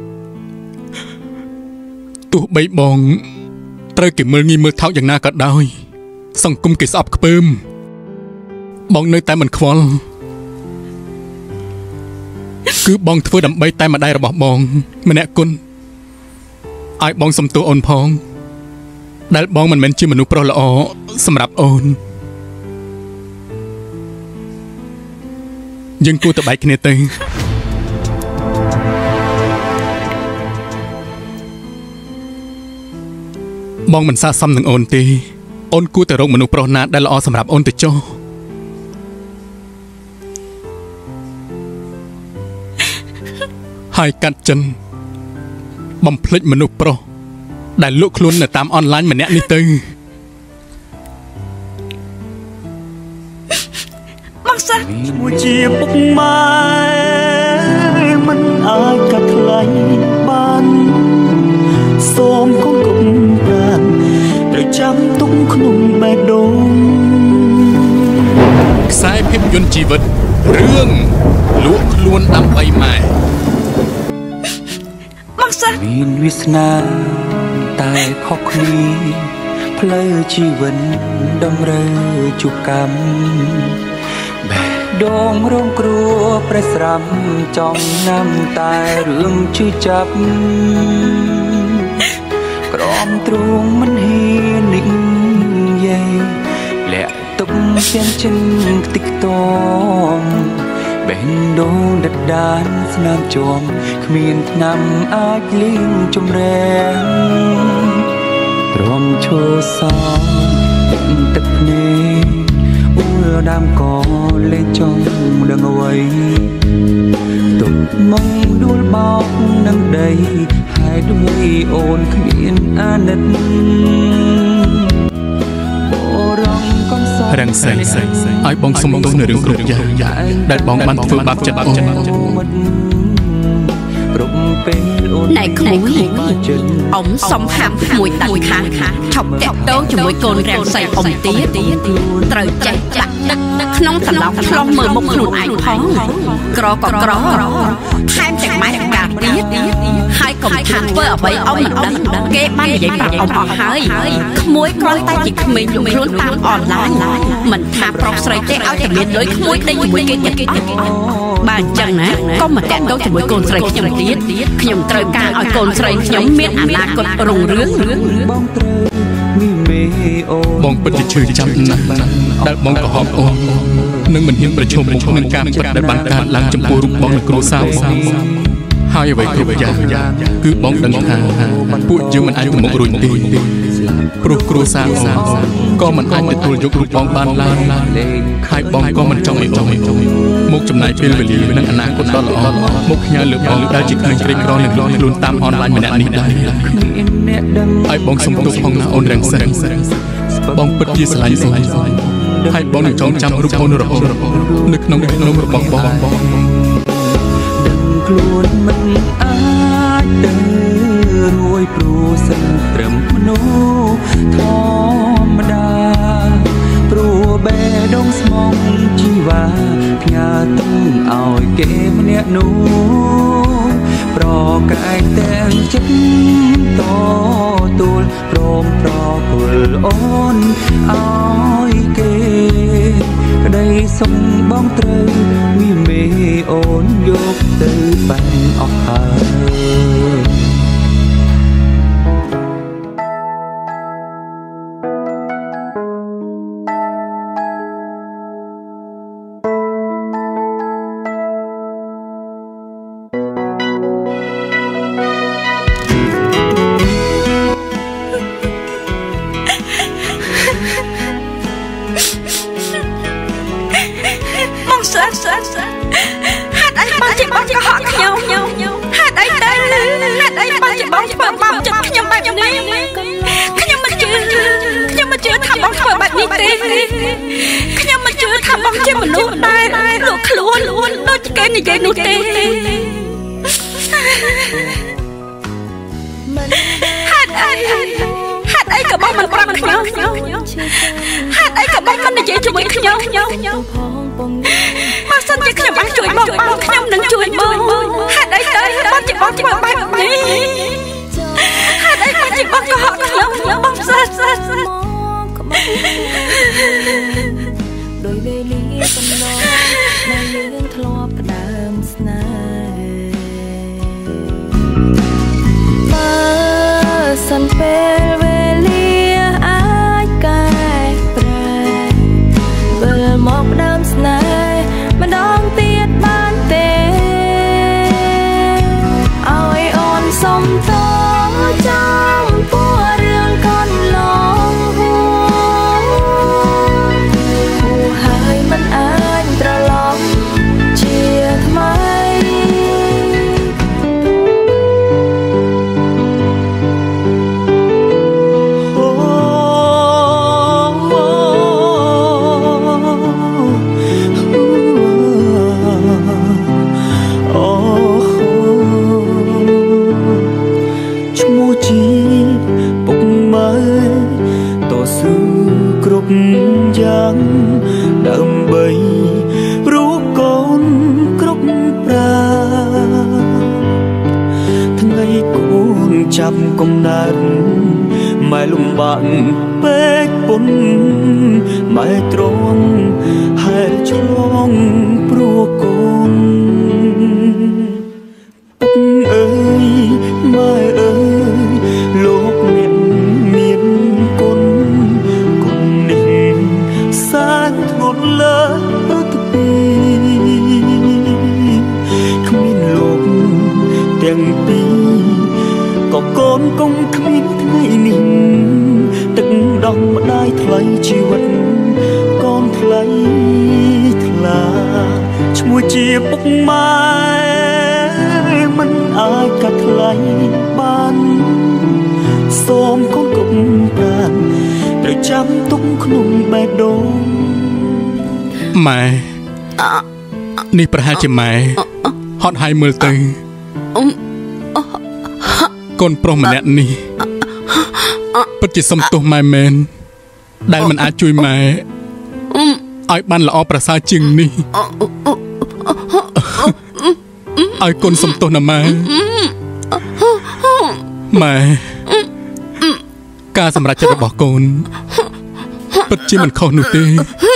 ទោះបីបងត្រូវគេមើលងាយមើលថោកយ៉ាងណាក៏ដោយសង្គមគេស្អប់ខ្ពើមបងនៅតែមិនខ្វល់គឺបងធ្វើដើម្បីតែម្ដាយរបស់បងម្នាក់គុណឲ្យបងសុំទោសអូនផងដែលបងមិនមែនជាមនុស្សប្រុសល្អសម្រាប់អូនយើងគួរទៅបែកគ្នាទៅបងមិនស័ក្តិសមនឹងអូនទេអូនគួរតែរកមនុស្សប្រុសណាដែលល្អសម្រាប់អូនទៅចុះហើយកាត់ចិនបំភ្លេចមនុស្សប្រុសដែលលក់ខ្លួននៅតាមអនឡាញម្នាក់នេះទៅមកសិនមួយជាពុកម៉ែមិនអាចកាត់ថ្លៃបានសូមកុំគុំប្រានត្រូវចាំទុកក្នុងបេះដូងខ្សែភាពយន្តជីវិតរឿងលក់ខ្លួនដើម្បីម៉ែមកសិនមានវាសនាតែខុសគ្នាផ្លូវជីវិតតម្រូវជួបកម្មបេះដូងរងគ្រោះប្រេះស្រាំចំណាំតែរឿងជឿចាប់ក្រំទ្រូងមិនហ៊ាននិយាយលាក់ទុកជាចិនខ្ទេចខ្ទាំបេះដូងដដានស្នាមជាំគ្មានថ្នាំអាចលៀងជំរះព្រមឈរសងទឹកភ្នែកអ៊ូលដើមក៏លេងចង់ដឹងអ្វីទុកមកដួលបោកនឹងដីហើយដូចអូនគ្មានអាណិតរាំងសែងឲ្យបងសុំទោសនៅរឿងគ្រប់យ៉ាងដែលបងបានធ្វើបាបចិត្តអូនណែក្មួយអ៊ំសុំហាមមួយដាច់ខាតឈប់តាក់ទងជាមួយកូនរាំងសែងអ៊ំទៀតត្រូវចេះចាក់ទឹកក្នុងត្រឡប់ឆ្លោះមើលមុខខ្លួនឯងផងក្រក៏ក្រថែមទាំងម៉ែកាទៀតហើយកុំថាធ្វើអ្វីអ៊ំមិនដឹងគេបាននិយាយប្រាប់អ៊ំអស់ហើយក្មួយគ្រាន់តែជាក្មេងលក់ខ្លួនតាមអនឡាញមិនថាប្រុសស្រីទេឲ្យតែមានលុយក្មួយដេញជាមួយគេទៀតទៀតបាទអញ្ចឹងណាកុំមកតាក់ទងជាមួយកូនស្រីខ្ញុំទៀតខ្ញុំត្រូវការឲ្យកូនស្រីខ្ញុំមានអនាគតរុងរឿងបងត្រូវមានមេអូនបងពិតជាឈឺចាប់ណាស់ដែលបងកុហកអូននឹងមិនហ៊ានប្រឈមមុខនឹងការពិតដែលបានកើតឡើងចំពោះរូបបងនៅគ្រួសារបងហើយអ្វីគ្រប់យ៉ាងគឺបងដឹងថាពួកយើងមិនអាចទៅមុខរួចទេព្រោះគ្រួសារអូនក៏មិនអាចទទួលយករូបបងបានឡើយហើយបងក៏មិនចង់ឲ្យអូនមកចំណាយពេលវេលានិងអនាគតដ៏ល្អមកផ្ញើលើបងដែលជាក្មេងក្រីក្រនឹងលក់ខ្លួនតាមអនឡាញម្នាក់នេះដែរហើយបងសុំទោសផងណាអូនរាំងសែងបងពិតជាស្រឡាញ់អូនហើយបងនឹងចងចាំរូបអូនរហូតនៅក្នុងក្នុងរបស់បងដឹងខ្លួនមិនអាចទៅរួយព្រោះសិនត្រឹមមនុស្សធម្មតាព្រោះបេះដូងស្មងជីវ៉ាផ្ញើទុំឲ្យគេម្នាក់នោះប្រកែកទាំងចិត្តតទួលព្រមប្រគល់អូនឲ្យគេក្តីសុំបងត្រូវមានមេអូនយកទៅបានអស់ហើយនិយាយនោះទេហេតុអីហេតុអីក៏បងមិនប្រាប់ខ្ញុំហេតុអីក៏បងមិននិយាយជាមួយខ្ញុំបើសិនជាខ្ញុំបានជួយបងបងខ្ញុំនឹងជួយបងហេតុអីទៅបងជាបងធ្វើបែបនេះហេតុអីបងជាបងកុហកខ្ញុំបងសើសើដោយវេលាកំណត់ដែលយើងធ្លាប់ផ្ដើមស្នេហ៍បើសិនពេលវេលាអាចកែប្រែវិលមកផ្ដើមស្នេហ៍ម្ដងទៀតបានទេឲ្យអូនសុំតចាំពួររឿងកន្លងហួរហើយមិនអាចកំណើតម៉ែលំបាក់ពេកពុនម៉ែទ្រាំហែលឆ្លងព្រោះកូនពុកអើយម៉ែអើយលោកអ្នកមានគុណគុណនេះសានធ្ងន់លើទៅពីគ្មានលោកទាំងពីរក៏កូនកុំគ្មានថ្ងៃនេះទឹកដោះម្ដាយថ្លៃជីវិតកូនថ្លៃថ្លាឈ្មោះជាពុកម៉ែមិនអាចកាត់ថ្លៃបានសូមកូនកុំប្រានត្រូវចាំទុកក្នុងបេះដូងម៉ែនេះប្រហែលជាម៉ែហត់ហើយមើលទៅកូនប្រុសម្នាក់នេះពិតជាសំទោសម៉ែមែនដែលមិនអាចជួយម៉ែឲ្យបានល្អប្រសើរជាងនេះឲ្យកូនសំទោសណាម៉ែម៉ែការសម្រេចចិត្តរបស់កូនពិតជាមិនខុសនោះទេ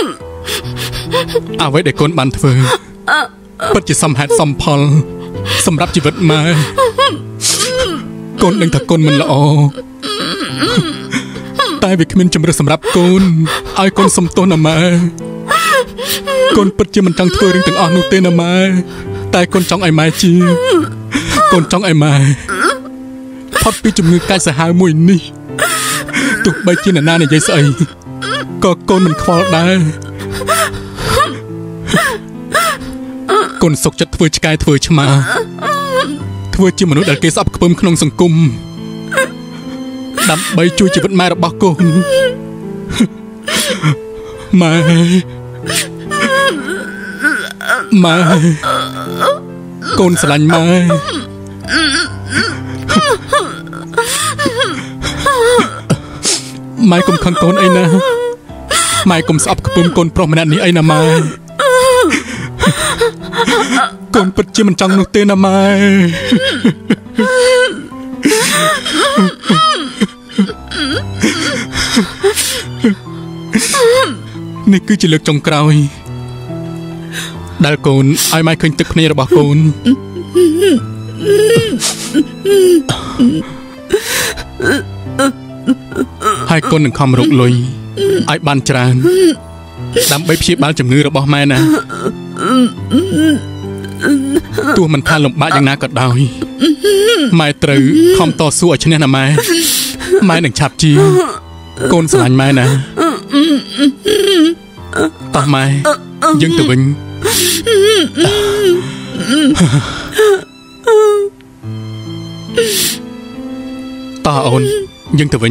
អ្វីដែលកូនបានធ្វើពិតជាសមហេតុសមផលសម្រាប់ជីវិតម៉ែកូនដឹងថាកូនមិនល្អតែវាគ្មានជំរឿនសម្រាប់កូនឲ្យកូនសំទោសណាម៉ែកូនពិតជាមិនចង់ធ្វើរឿងទាំងអស់នោះទេណាម៉ែតែកូនចង់ឲ្យម៉ែជាកូនចង់ឲ្យម៉ែផុតពីជំងឺកាចសាហាវមួយនេះទោះបីជាអ្នកណានិយាយស្អីក៏កូនមិនខ្វល់ដែរកូនសុខចិត្តធ្វើឆ្កែធ្វើឆ្មាធ្វើជាមនុស្សដែលគេស្អប់ខ្ពើមក្នុងសង្គមដើម្បីជួយជីវិតម៉ែរបស់កូនម៉ែម៉ែកូនស្រឡាញ់ម៉ែម៉ែកុំខឹងកូនអីណាម៉ែកុំស្អប់ខ្ពើមកូនប្រុសម្នាក់នេះអីណាម៉ែកូនពិតជាមិនចង់នោះទេណាម៉ែនេះគឺជាលើកចុងក្រោយដែលកូនឲ្យម៉ែឃើញទឹកភ្នែករបស់កូនហើយកូននឹងខំរកលុយឲ្យបានច្រើនដើម្បីព្យាបាលជំងឺរបស់ម៉ែណាទោះមិនថាលំបាកយ៉ាងណាក៏ដោយម៉ែត្រូវខំតស៊ូឲ្យឈ្នះណាម៉ែម៉ែនឹងឆាប់ជាកូនស្រឡាញ់ម៉ែណាតោះម៉ែយើងទៅវិញតោះអូនយើងទៅវិញ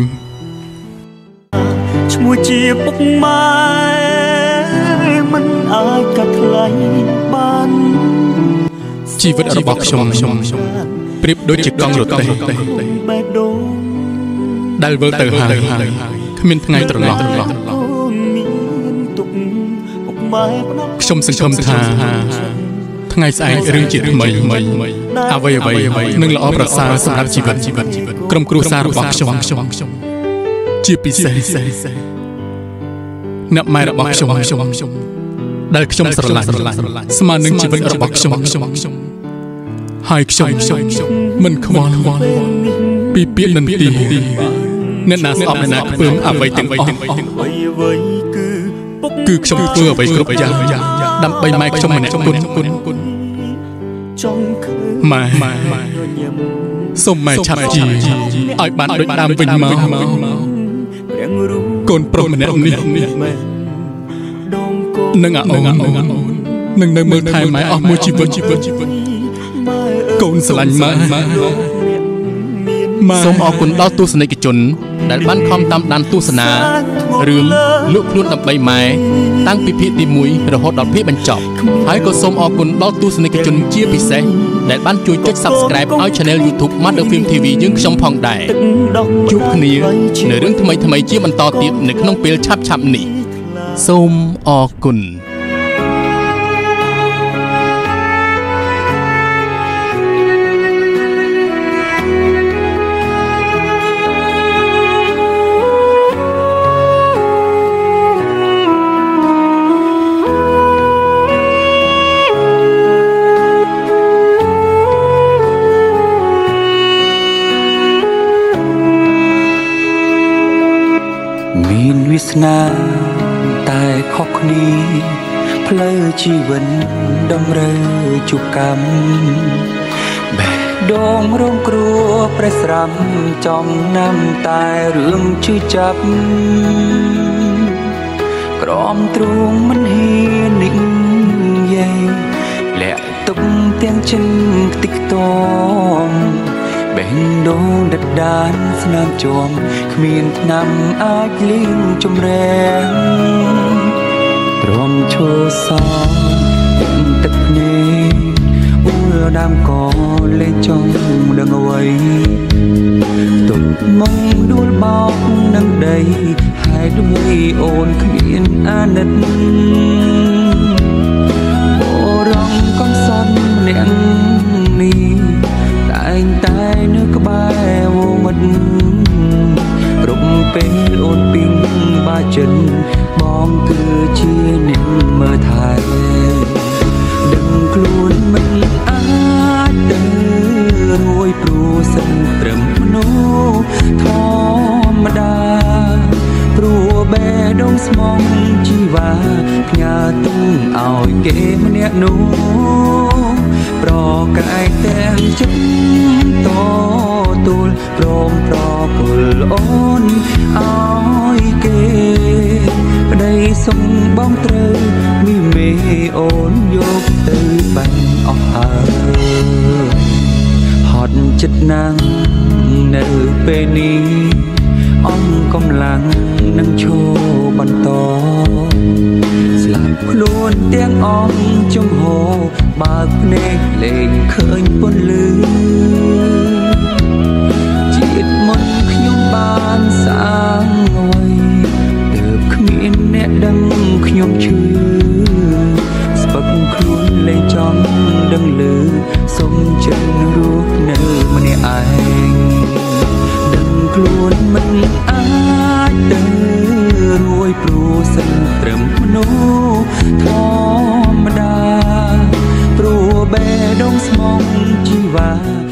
ឈ្មោះជាពុកម៉ែមិនអាចកាត់ថ្លៃបានជីវិតរបស់ខ្ញុំប្រៀបដូចជាកង់រទេះដែលវិលទៅហើយគ្មានថ្ងៃត្រឡប់ខ្ញុំសង្ឃឹមថាថ្ងៃស្អែករឿងជាថ្មីអ្វីអ្វីនឹងល្អប្រសើរសម្រាប់ជីវិតក្រុមគ្រួសាររបស់ខ្ញុំជាពិសេសអ្នកម៉ែរបស់ខ្ញុំដែលខ្ញុំស្រឡាញ់ស្មើនឹងជីវិតរបស់ខ្ញុំហើយខ្ញុំមិនខ្វល់ពីពាក្យនន្ទាអ្នកណាស្អប់អ្នកណាខ្ពើមអ្វីទាំងអស់គឺខ្ញុំធ្វើអ្វីគ្រប់យ៉ាងដើម្បីម៉ែខ្ញុំម្នាក់គុណម៉ែសូមម៉ែឆាប់ជាឲ្យបានដូចដើមវិញមកកូនប្រុសម្នាក់នេះនឹងអាអូននឹងនៅមើលថែម៉ែអស់មួយជីវិតកូនស្រឡាញ់ម៉ែសូមអរគុណដល់ទស្សនិកជនដែលបានខំតាមដានទស្សនារឿងលក់ខ្លួនដើម្បីម៉ែតាំងពីភាគទីមួយរហូតដល់ភាគបញ្ចប់ហើយក៏សូមអរគុណដល់ទស្សនិកជនជាពិសេសដែលបានជួយចុច Subscribe ឲ្យ Channel YouTube Mother Film ធី វី យើងខ្ញុំផងដែរជួបគ្នានៅរឿងថ្មីៗជាបន្តទៀតនៅក្នុងពេលឆាប់ៗនេះសូមអរគុណនាតែខុសគ្នាផ្លូវជីវិតដំរើជួបកម្មបេះដូងរងគ្រោះប្រេះស្រាំចំណាំតែរឿងជឿចាប់ក្រំទ្រូងមិនហ៊ាននិយាយលាក់ទុកទាំងចិនខ្ទេចខ្ទាំបេះដូងដដានស្នាមជាំគ្មានថ្នាំអាចលៀងជំរះទ្រាំឈរសោទឹកភ្នែកអ៊ូលដើមក៏លេចចង់ដឹងអ្វីទុកមកដួលបោកនឹងដីហើយដូចអូនគ្មានអាណិតបរងកំសត់ម្នាក់នេះតែងតែនៅក្បែរវងមិត្តគ្រប់ពេលអូនពីងបាចិនបងគឺជាអ្នកមើលថែដឹងខ្លួនមិនអាចទៅរួយព្រោះសិនត្រឹមមនុស្សធម្មតាព្រោះបេះដូងស្មងជីវ៉ាផ្ញើទុំឲ្យគេម្នាក់នោះប្រកែកទាំងចិត្តតទូលព្រមប្រគល់អូនឲ្យគេប្តីសុំបងត្រូវមីមេអូនយកទៅបាញ់អស់ហើយហត់ចិត្តណាំងនៅពេលនេះអង្គកម្លាំងនឹងឈរបន្តស្លាប់ខ្លួនទាំងអង្គចំហបើកភ្នែកលេងឃើញពន្លឺជាតិមុនខ្ញុំបានសាងអ្វីទើបគ្មានអ្នកដឹងខ្ញុំឈឺស្ពឹកខ្លួនលេងចង់ដឹងឮសុំចិត្តរស់នៅម្នាក់ឯងដឹងខ្លួនមិនអាចទៅរួយព្រោះសិនត្រឹមមនុស្សធម្មតាព្រោះបេះដូងស្មងជីវ៉ា